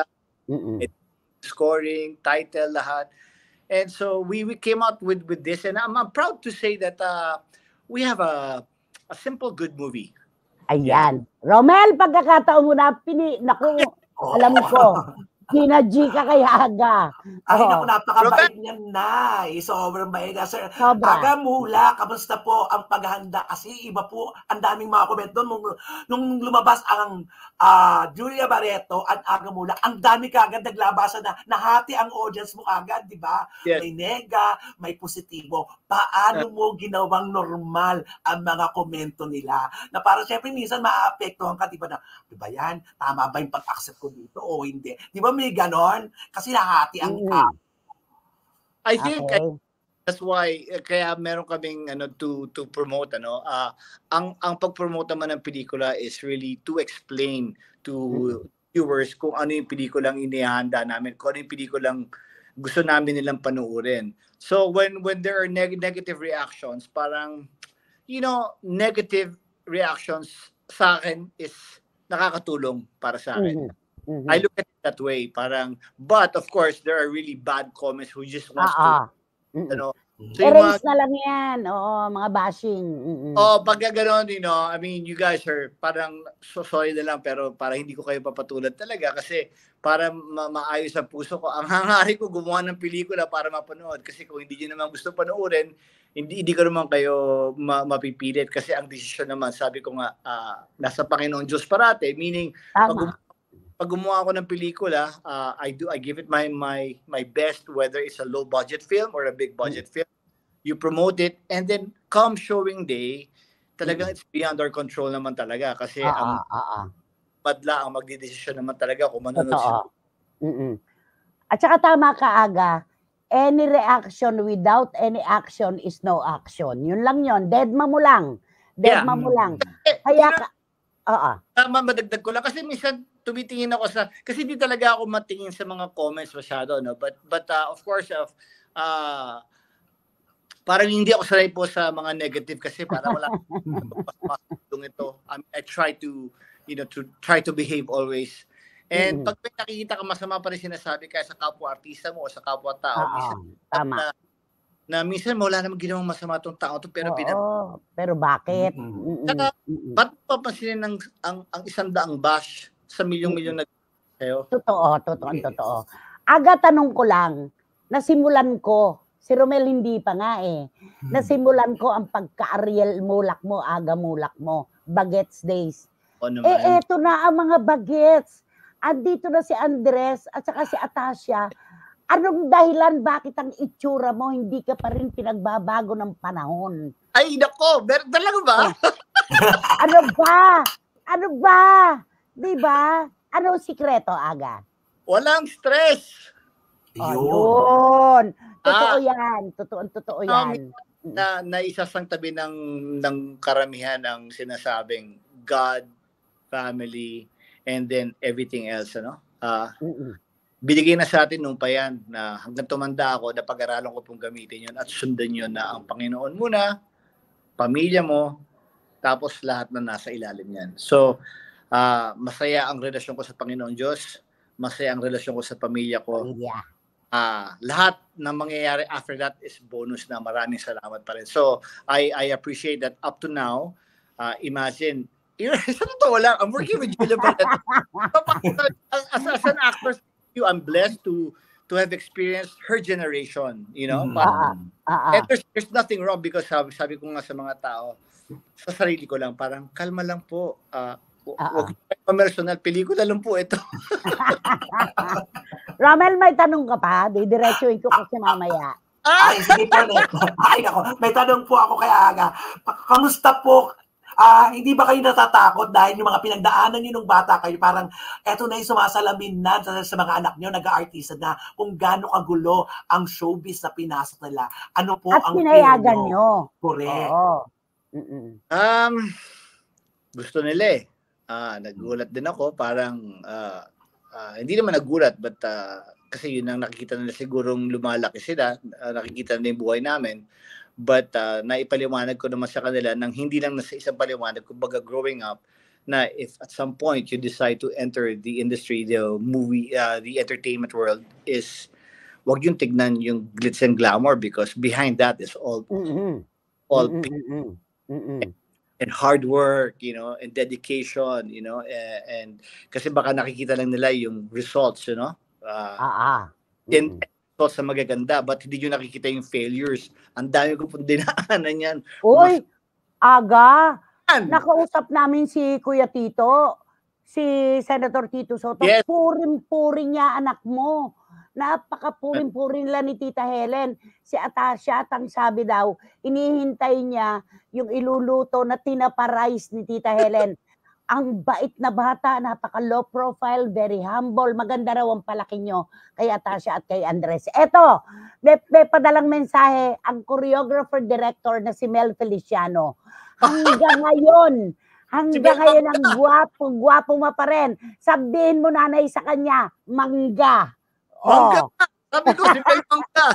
scoring, title, lahat. And so we came out with this, and I'm proud to say that we have a simple, good movie. Ayan. Romel, pagkakataon mo na, naku, alam ko, G ka kay Aga. Ay, naku, napakabait niyan na. Sobrang bait. Sir, Aga Mula, kamusta po ang paghahanda? Kasi iba po, ang daming mga comment doon. Nung lumabas ang Julia Barreto at Aga Mula, ang dami kagad naglabasan na nahati ang audience mo agad, di ba? Yes. May nega, may positibo. Paano mo ginawang normal ang mga komento nila? Na para siyempre minsan maaapektuhan ka, di ba na, di ba yan? Tama ba yung pag-accept ko dito o hindi? Di ba may ganon? Kasi nahati ang I think that's why kaya meron kaming to promote ang pag-promote naman ng pelikula is really to explain to viewers kung ano yung pelikulang inihanda namin, kung ano yung pelikulang gusto namin nilang panoorin. So when there are negative reactions, parang negative reactions sa akin is nakakatulong para sa akin. I look at it that way, parang, but of course there are really bad comments who just wants to so erase na lang yan. Oo, mga bashing. Pag gano'n, I mean, you guys are parang sorry na lang, pero para hindi ko kayo papatulad talaga kasi para maayos ang puso ko. Ang hangarin ko gumawa ng pelikula para mapanood kasi kung hindi nyo naman gusto panoorin, hindi ko naman kayo mapipilit kasi ang desisyon naman, sabi ko nga, nasa Panginoon Diyos parate, meaning pag gumawa ako ng pelikula, I give it my best, whether it's a low budget film or a big budget film. You promote it, and then come showing day, talagang it's beyond our control naman talaga kasi ang madla ang magdidesisyon naman talaga kung manonood siya. At saka tama ka, Aga, any reaction without any action is no action. Yun lang yun. Deadma mo lang. Kaya madagdag ko lang kasi minsan tumitingin ako sa, kasi hindi talaga ako matingin sa mga comments masyado, no? But of course, parang hindi ako sanay po sa mga negative kasi parang wala ito. I try to, try to behave always. And pag may nakikita ka masama pa rin sinasabi kaya sa kapwa-artista mo o sa kapwa-tao, tama. Na minsan wala namang ginawang masama tong tao to pero pero bakit? Saka, ba't papansinin ang 100 bash sa milyong-milyong nag-sayo? Totoo. Aga, tanong ko lang, nasimulan ko, si Romel hindi pa nga nasimulan ko ang pagka-Ariel Mulak mo, Aga Mulak mo, Bagets Days. Eto na ang mga bagets. Andito na si Andres at saka si Atasha. Anong dahilan bakit ang itsura mo hindi ka pa rin pinagbabago ng panahon? Ay, nako, talaga ba? Ano ba? Di ba? Anong sikreto, Aga? Walang stress. Yun. Totoo yan. Na isasang tabi ng karamihan ng sinasabing God, family, and then everything else, binigay na sa atin nung pa yan na hanggang tumanda ako, na pag-aralan ko pong gamitin yun at sundan yun na ang Panginoon muna, pamilya mo, tapos lahat na nasa ilalim yan. So, masaya ang relasyon ko sa Panginoon Diyos, masaya ang relasyon ko sa pamilya ko. Lahat na mangyayari after that is bonus na maraming salamat pa rin. So, I appreciate that up to now. Imagine, sa totoo lang, I'm working with Julia Barret. As an actor, I'm blessed to have experienced her generation, And there's nothing wrong because sabi ko nga sa mga tao, sa sarili ko lang, parang kalma lang po. Huwag personal, pelikula lang po ito. Romel, may tanong ka pa? Didiretsuhin ko kasi mamaya. Ay, sige po. May tanong po ako kay Aga. Kamusta po? Hindi ba kayo natatakot dahil yung mga pinagdaanan nyo nung bata kayo, parang eto na yung sumasalamin na sa mga anak nyo, nag-aartista na, kung gaano kagulo ang showbiz na pinasok nila. Ano po at ang pinayagan nyo? Correct. Gusto nila nagulat din ako, parang hindi naman nagulat, but kasi yun ang nakikita nila, sigurong lumalaki sila, nakikita nila yung buhay namin. But naipaliwanag ko naman sa kanila nang hindi lang nasa isang paliwanag, kumbaga growing up, na if at some point you decide to enter the industry, the movie, the entertainment world, is wag yung tignan yung glitz and glamour because behind that is all and hard work, and dedication, and kasi baka nakikita lang nila yung results, and sa magaganda, but hindi nyo nakikita yung failures. Ang dami ko pong dinaanan yan. Uy, Aga, nakausap namin si Kuya Tito, si Senator Tito Soto. Yes. Puring-puring niya anak mo. Napaka-puring-puring nila ni Tita Helen. Si Atasha, ang sabi daw, inihintay niya yung iluluto na tinapa-rice ni Tita Helen. Ang bait na bata, napaka-low profile, very humble. Maganda raw ang palaki nyo kay Atasha at kay Andres. Eto, may padalang mensahe ang choreographer director na si Mel Feliciano. Hanggang ngayon ang gwapo mo pa rin. Sabihin mo, nanay, sa kanya, mangga. Mangga! Sabi ko, si Bel Mangga.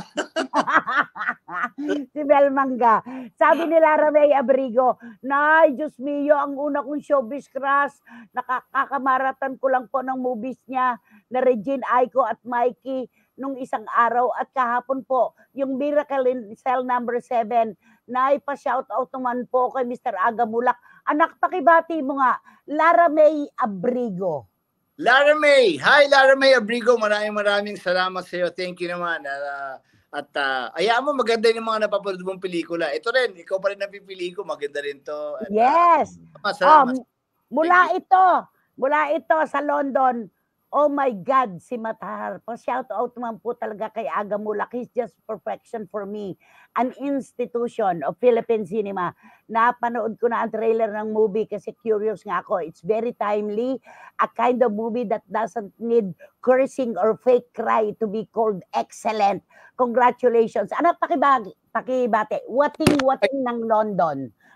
Si Bel Mangga. Sabi ni Lara May Abrigo, Nay, Diyos mio, ang una kong showbiz crush. Nakakamaratan ko lang po ng movies niya na Regine Aiko at Mikey nung isang araw. At kahapon po, yung Miracle in Cell number 7, Nay, pa-shoutout naman po kay Mr. Aga Mulak. Anak, pakibati mo nga, Lara May Abrigo. Lara May! Hi, Lara May Abrigo. Maraming salamat sa iyo. Thank you naman. At ayaan mo, maganda yung mga napapanood mong pelikula. Ito rin, ikaw pa rin napipili ko. Maganda rin to. At, yes! Salamat. Mula ito sa London, oh my God, si Matahar. Pa-shout out naman po talaga kay Aga Mulak. He's just perfection for me. An institution of Philippine cinema. Napanood ko na ang trailer ng movie kasi curious nga ako. It's very timely. A kind of movie that doesn't need cursing or fake cry to be called excellent. Congratulations. Ano pakibate? Wating ng London.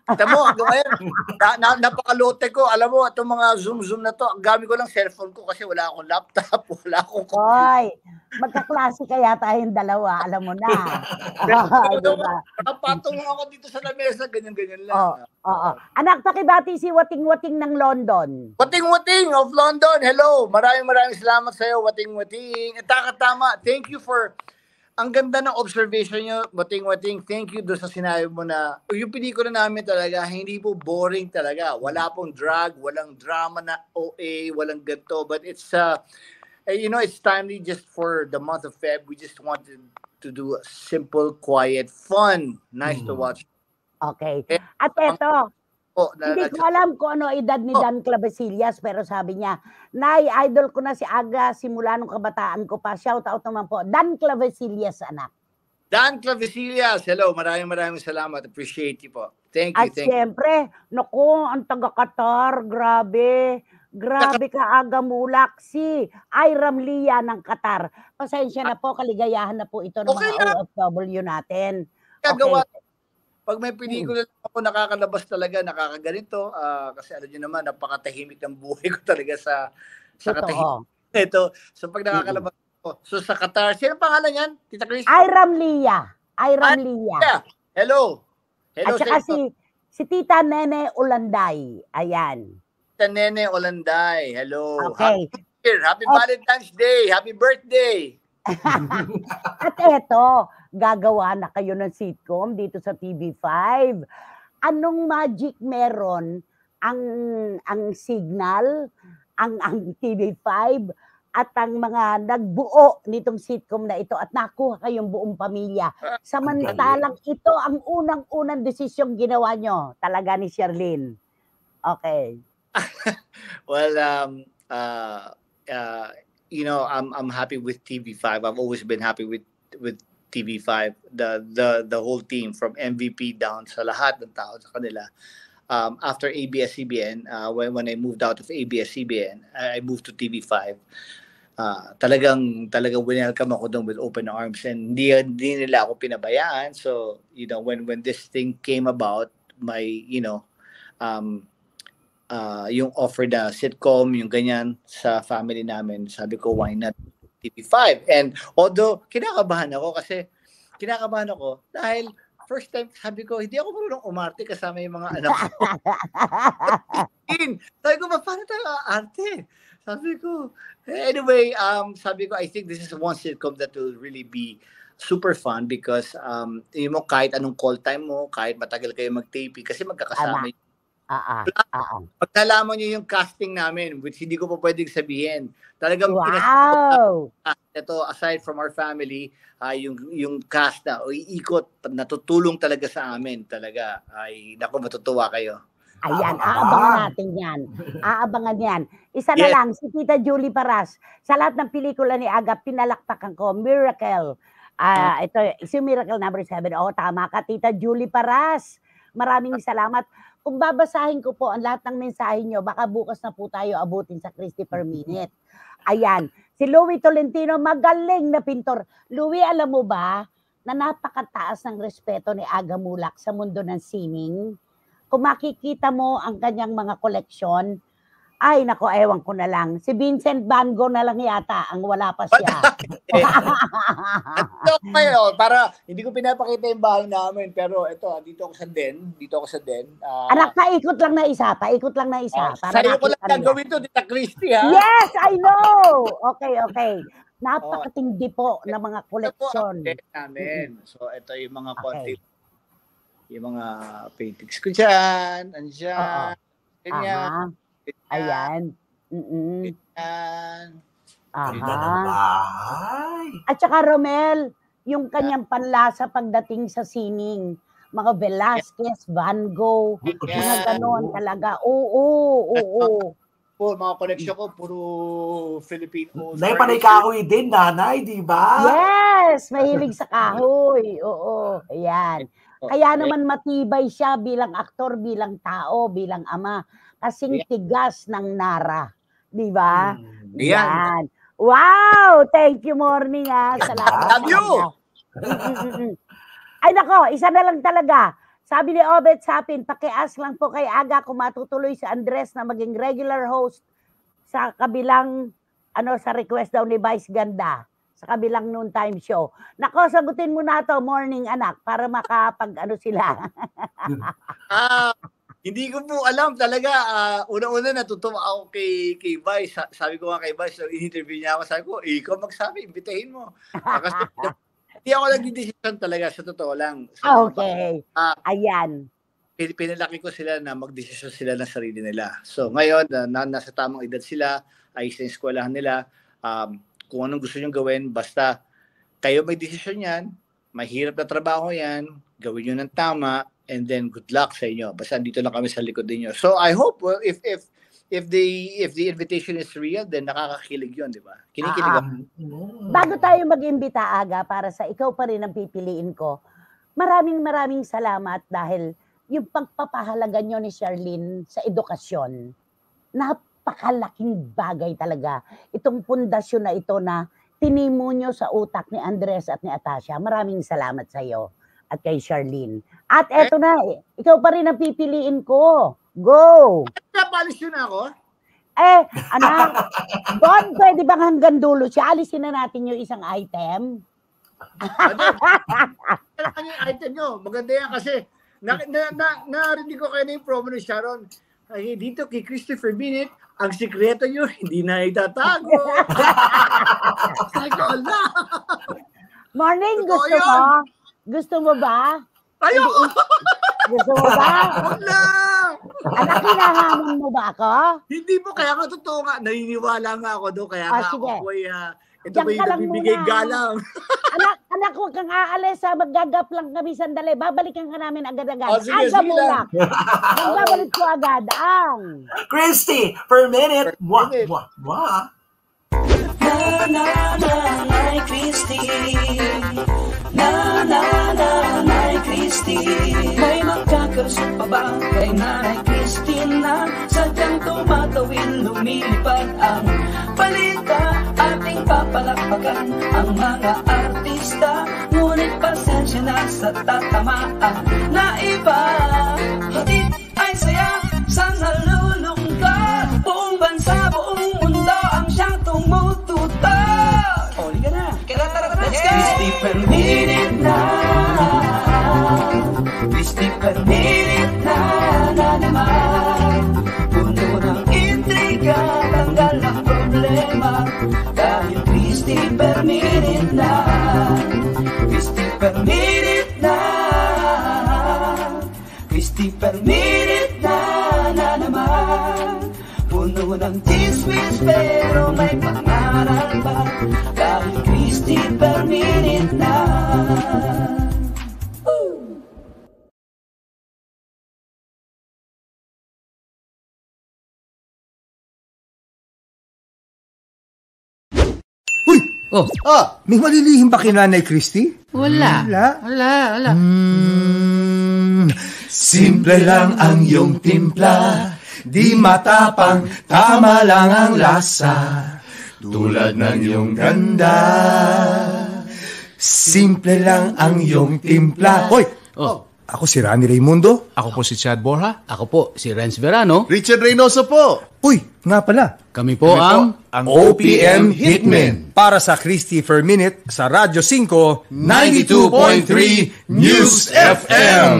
Kita mo, ngayon, napakalote ko. Alam mo, itong mga Zoom na to, ang gamit ko lang cellphone ko kasi wala akong laptop, wala akong... Hoy, magkaklase kaya tayong dalawa, alam mo na. Diba? Napatong ako dito sa lamesa, ganyan-ganyan lang. Oo. Anak, pakibati si Wating-Wating ng London. Wating-Wating of London, hello. Maraming salamat sa iyo, Wating-Wating. Tama, thank you for... Ang ganda ng observation nyo, Wating-Wating. Thank you doon sa sinabi mo na yung pelikula namin talaga, hindi po boring talaga. Wala pong drag, walang drama na OA, walang ganito. But it's, it's timely just for the month of Feb. We just wanted to do a simple, quiet, fun, nice to watch. Okay. At eto, hindi ko alam kung ano edad ni Dan Clavesillas, pero sabi niya, Nay, idol ko na si Aga simula nung kabataan ko pa. Shout out naman po. Dan Clavesillas, anak. Dan Clavesillas, hello. Maraming salamat. Appreciate you po. Thank you. At siyempre, naku, ang taga-Qatar, grabe. Grabe ka, Aga Mulak. Si Iram Lia ng Qatar. Pasensya na po, kaligayahan na po ito ng mga OFW natin. Okay. Pag may pelikula ako nakakalabas talaga, nakakaganito. Kasi alam niyo naman, napakatahimik ng buhay ko talaga sa katahimik. Ito. So pag nakakalabas ako. So sa Qatar, sino pangalan yan? Tita Chris? Iram Lia. Hello. At saka si Tita Nene Olanday. Ayan. Tita Nene Olanday. Hello. Okay. Happy Valentine's Day. Happy birthday. At eto, gagawa na kayo ng sitcom dito sa TV5. Anong magic meron ang Signal, ang TV5, at ang mga nagbuo nitong sitcom na ito at nakuha kayong buong pamilya? Samantalang ito ang unang-unang desisyong ginawa nyo talaga ni Sherlyn. Okay. Well, I'm happy with TV5. I've always been happy with TV5. The whole team from MVP down sa lahat ng tao sa kanila. After ABS-CBN, when I moved out of ABS-CBN, I moved to TV5. Talagang welcome ako doon with open arms, and hindi nila ako pinabayaan. So, when this thing came about, yung offer na sitcom, yung ganyan sa family namin, sabi ko, why not TV5? And although kinakabahan ako dahil first time, sabi ko, hindi ako marunong umarte kasama yung mga anak ko. Sabi ko, paano tayo arte? Sabi ko, anyway, sabi ko, I think this is one sitcom that will really be super fun because kahit anong call time mo, kahit matagal kayo mag-taping, kasi magkakasama yun. Pag nalaman nyo yung casting namin, which hindi ko pa pwedeng sabihin, talagang ito, aside from our family, yung cast na iikot, natutulong talaga sa amin talaga, ay naku, matutuwa kayo. Ayan, aabangan natin yan. Aabangan yan. Isa na lang, si Tita Julie Paras. Sa lahat ng pelikula ni Aga, pinalakpakan ko, Miracle. Ito, si Miracle number 7. Tama ka, Tita Julie Paras. Maraming salamat. Kung babasahin ko po ang lahat ng mensahe nyo, baka bukas na po tayo abutin sa Christopher Minute. Ayan, si Louie Tolentino, magaling na pintor. Louie, alam mo ba na napakataas ng respeto ni Aga Mulak sa mundo ng sining? Kung makikita mo ang kanyang mga koleksyon, ay nako, ewan ko na lang. Si Vincent Van Gogh na lang yata ang wala pa siya. Para hindi ko pinapakita yung bahay namin, pero ito, dito ako sa den. Anak, paikot lang na isa. Sa'yo ko lang gagawin to, Tita Christy, ha? Yes, I know! Okay. Napakatindi po ng mga koleksyon. Namin. So, ito yung mga konti. Yung mga paintings ko dyan, andyan, ganyan. Ayan. At saka Romel, yung kanyang panlasa pagdating sa sining, mga Velasquez, Van Gogh, mga ganon talaga. Oo. Mga koleksyon ko, puro Filipino. Nay, panay kahoy din, nanay, di ba? Yes, mahilig sa kahoy. Oo, ayan. Kaya naman matibay siya bilang aktor, bilang tao, bilang ama. Kasing tigas ng Nara. Di ba? Yan. Wow! Thank you, morning, ha. Salamat. Love you! Ay, nako, isa na lang talaga. Sabi ni Obet Sapin, paki-ask lang po kay Aga kung matutuloy si Andres na maging regular host sa kabilang, sa request daw ni Vice Ganda, sa kabilang noontime show. Nako, sagutin mo na to, morning anak, para sila. Hindi ko po alam talaga. Una-una natutuwa ako kay Vice. Sabi ko nga kay Vice, in-interview niya ako, sabi ko, ikaw magsabi, imbitahin mo. Kasi hindi ako nag-decision talaga, sa totoo lang. Okay. Ayan. Pinalaki ko sila na mag-desisyon sila ng sarili nila. So ngayon, nasa tamang edad sila, ayos na eskwelahan nila, kung anong gusto nyo gawin, basta kayo may desisyon yan, mahirap na trabaho yan, gawin nyo ng tama, and then good luck sa inyo. Basta dito lang kami sa likod ninyo. So I hope if the invitation is real, then nakakakilig yun, di ba? Kinikilig ako. Bago tayo mag-imbita, Aga, para sa ikaw pa rin ang pipiliin ko, maraming salamat dahil yung pagpapahalaga nyo ni Charlene sa edukasyon, napakalaking bagay talaga. Itong pundasyon na ito na tinimo nyo sa utak ni Andres at ni Atasha. Maraming salamat sa iyo at kay Charlene. At eto na, ikaw pa rin ang pipiliin ko. Go! Napalis yun ako? Anak, Don, pwede bang hanggang dulo siya? Alisin na natin yung isang item. Ano yung item nyo? Maganda yan kasi narinig ko kayo na yung promo ni Sharon. Ay, dito kay Christopher Minute, ang sikreto nyo, hindi na itatago. Morning, gusto mo? Gusto mo ba? Ayoko! Gusto mo ba? Wala! Anak, hinahamon mo ba ako? Hindi po, kaya nga totoo nga. Naniniwala nga ako doon. Kaya nga sige. ako po ito ba yung nagbibigay galang? Anak, huwag kang aalis ha. Maggagap lang kami sandali. Babalikan ka namin agad-agad. Sige muna. Magbabalik ko agad. Christy, per minute. Mwah. Nanay Christy, Nanay Christy, may magkakaroon pa ba kay Nanay Christy na sadyang tumatawin, lumilipad ang balita, ating papalakpakan ang mga artista, ngunit pasensya na sa tatamaan na iba. Hatid ay saya sa nalulungkot, buong bansa, buong mundo ang siyang tumututo. Oli ka na. Let's go. Christy per minute na. Christy per minute na naman. Puno ng intriga, tanggal ng problema. Dahil Christy per minute na. Christy per minute na. Christy per minute na naman. Puno ng chismis pero may pangaral pa. Dahil Christy per minute na. May malilihim ba kay Nanay Christy? Wala. Simple lang ang iyong timpla, di matapang, tama lang ang lasa, tulad ng iyong ganda. Simple lang ang iyong timpla. Hoy! Ako si Rani Raimundo. Ako po si Chad Borja. Ako po si Renz Verano. Richard Reynoso po. Uy, nga pala. Kami po ang OPM Hitmen. Para sa Christy per Minute sa Radyo 5 92.3 News FM.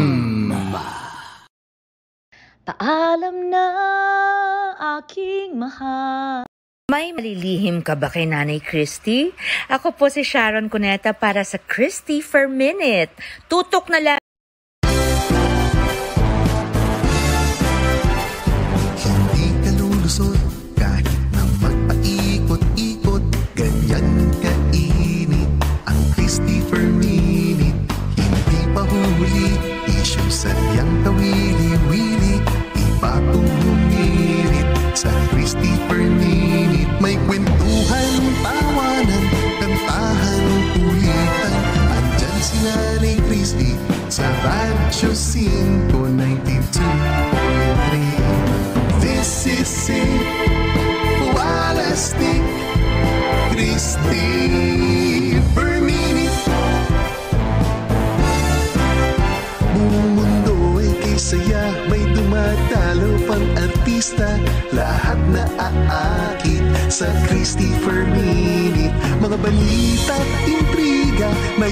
Paalam na aking mahal. May malilihim ka ba kay Nanay Christy? Ako po si Sharon Cuneta para sa Christy per Minute. Tutok na lang. Hindi ka lulusot kahit na magpaikot-ikot, ganyan kainit ang Christy per Minute. Hindi pa huli, issue sadyang kawili-wili, iba kong humirit sa Christy per Minute. May kwentuhan, tawanan, kantahan, kulitan, andyan si Nanay Christy sa Radyo 5 92.3. This is it, Walastik, Christy per Minute. Buong mundo sa Christopher Minute. Mga balita't intriga, may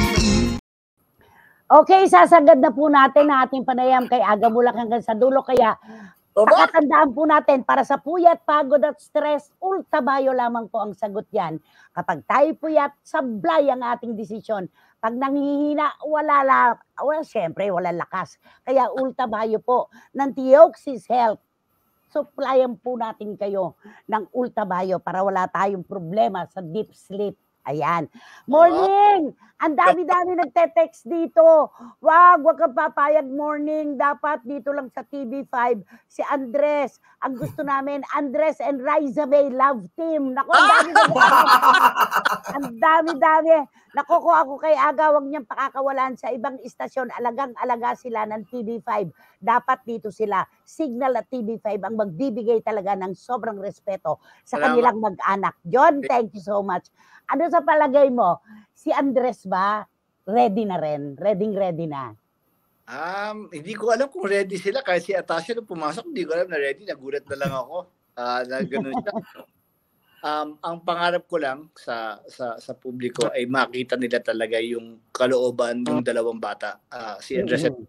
Okay, sasagad na po natin ang ating panayam kay Aga Mulak hanggang sa dulo. Kaya pakatandaan po natin, para sa puyat, pagod at stress, Ultabayo lamang po ang sagot yan. Kapag tayo puyat, sablay ang ating desisyon. Pag nanghihina, syempre, walang lakas. Kaya Ultabayo po ng Theoxis Health. Supplyan po natin kayo ng Ultabayo para wala tayong problema sa deep sleep. Ayan. Morning! Ang dami-dami nagte-text dito. Wag kang papayag morning. Dapat dito lang sa TV5. Si Andres. Ang gusto namin, Andres and Riza May Love Team. Naku, ang dami-dami. Naku, kung ako kay Aga, wag niyang pakakawalan sa ibang istasyon. Alagang-alaga sila ng TV5. Dapat dito sila. Signal at TV5 ang magbibigay talaga ng sobrang respeto sa kanilang mag-anak. John, thank you so much. Ano sa palagay mo? Si Andres ba ready na rin? Ready na? Hindi ko alam kung ready sila. Kaya si Atasha nung pumasok, hindi ko alam na ready. Nagulat na lang ako. Na ganun siya. Ang pangarap ko lang sa publiko ay makita nila talaga yung kalooban ng dalawang bata. Si Andres at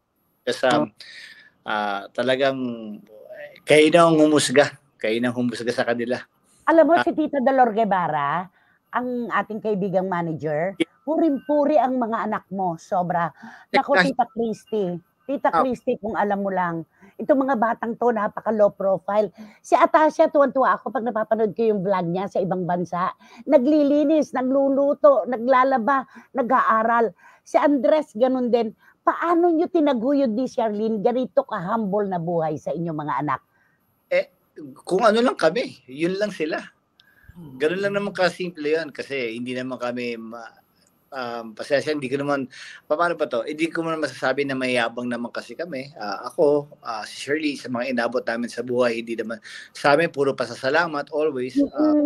talagang kayo nang humusga. Kayo nang humusga sa kanila. Alam mo, si Tita Dolor Guevara, ang ating kaibigang manager, puring-puri ang mga anak mo, sobra. Naku, Tita Christy, kung alam mo lang, itong mga batang to, napaka-low profile. Si Atasha, tuwan-tuwa ako pag napapanood ko yung vlog niya sa ibang bansa. Naglilinis, nagluluto, naglalaba, nag-aaral. Si Andres, ganun din. Paano nyo tinaguyod ni Charlene ganito ka-humble na buhay sa inyong mga anak? Kung ano lang kami, yun lang sila. Ganun lang naman kasimple yun kasi hindi naman kami pasensya, hindi ko naman paano pa to, hindi ko naman masasabi na mayabang naman kasi kami. Ako, si Shirley, sa mga inabot namin sa buhay, hindi naman sa amin, puro pasasalamat always.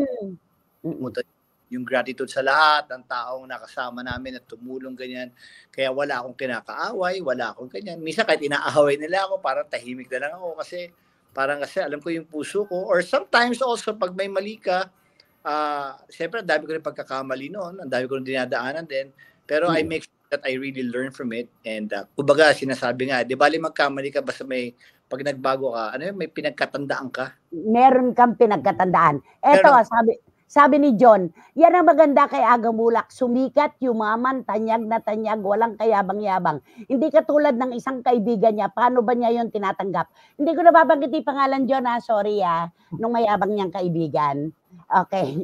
Yung gratitude sa lahat ng taong nakasama namin at tumulong ganyan. Kaya wala akong kinakaaway, wala akong ganyan. Minsan kahit inaaway nila ako, parang tahimik na lang ako kasi alam ko yung puso ko. Or sometimes also pag may mali ka, siyempre, ang dami ko rin pagkakamali noon, ang dami ko rin dinadaanan din, pero I make sure that I really learn from it, and kumbaga, sinasabi nga, di bali magkamali ka, basta pag nagbago ka, may pinagkatandaan ka? Meron kang pinagkatandaan. Eto, sabi ni John, yan ang maganda kay Aga Mulak, sumikat, yumaman, tanyag na tanyag, walang kayabang-yabang. Hindi katulad ng isang kaibigan niya, paano ba niya yun tinatanggap? Hindi ko nababanggit yung pangalan, John, sorry nung mayabang niyang kaibigan. Okay.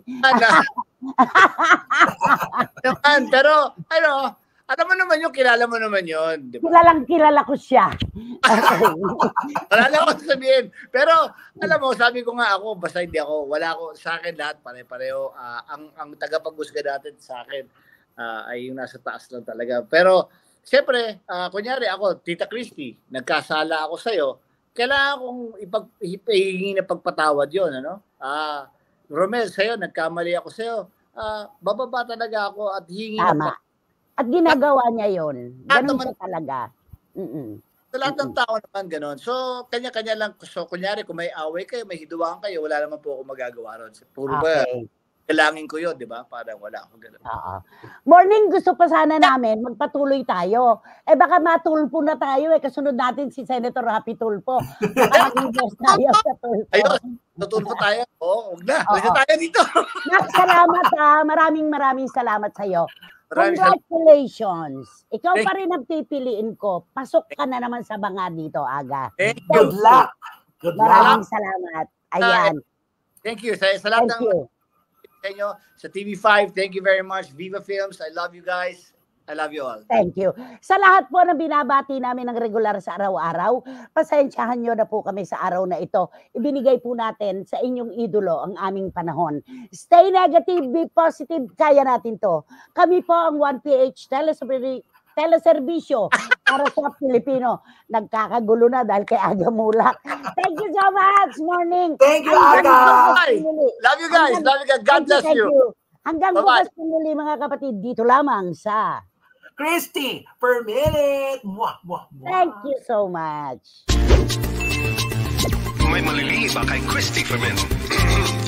Pero, alam mo naman yun, kilala mo naman yun. Diba? Kilala ko siya. Kilala ko sabihin. Pero, alam mo, sabi ko nga ako, basta hindi ako, wala ako, sa akin lahat, pare-pareho. Ang tagapag-husga natin sa akin ay yung nasa taas lang talaga. Pero, siyempre, kunyari ako, Tita Christy, nagkasala ako sa'yo, kailangan kong ipahingi na pagpatawad yun, Romel, sa'yo, nagkamali ako sa'yo. Bababa talaga ako at hingi na. At ginagawa niya yun. Ganun siya talaga. Sa lahat ng tao naman ganun. So, kanya-kanya lang. So, kunyari, kung may away kayo, may hiduwakan kayo, wala naman po ako magagawa ron. Puro ba, kailangan ko yun, di ba? Parang wala ako ganun. Morning, gusto pa sana namin, magpatuloy tayo. Baka matulpo na tayo kasunod natin si Senator Rapi Tulfo. Baka mag-invest tayo sa Tulfo. Ayun, natulpo tayo. Huwag na. Lisa tayo dito. Salamat Maraming salamat sa'yo. Congratulations. Ikaw pa rin ang pipiliin ko. Pasok ka na naman sa banga dito, Aga. Good luck. Maraming salamat. Ayan. Thank you. Sa lahat ng sa TV5, thank you very much. Viva Films, I love you guys. I love you all. Thank you. Sa lahat po na binabati namin ng regular sa araw-araw, pasensyahan nyo na po kami sa araw na ito. Ibinigay po natin sa inyong idolo ang aming panahon. Stay negative, be positive, kaya natin to. Kami po ang 1PH teleserbisyo para sa Pilipino. Nagkakagulo na dahil kay Aga Mulak. Thank you so much. Morning. Thank you, Aga. Love you guys. God bless you. Hanggang bukas muli mga kapatid, dito lamang sa Christy per minute. Thank you so much. May malilihi ba kay Christy per minute?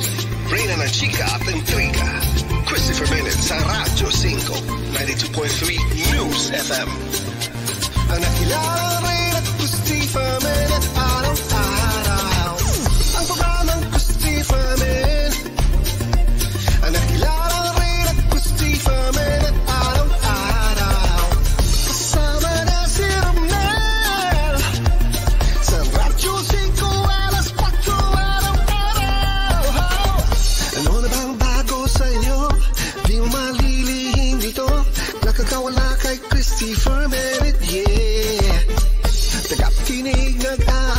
Reina ng Chika at Intriga. Christopher Minute sa Radyo 5, 92.3 News FM. Ang nakilala rin at Christopher Minute araw-araw. Ang programang Christopher Minute. Ang nakilala rin at Christopher Minute araw-araw. Kasama na si Romel sa Radyo 5 alas 4 araw-araw. Ano na bang bago sa inyo? Di mo malilihim dito. Nakakawala kay Christopher Minute, yeah. Tagapinig nag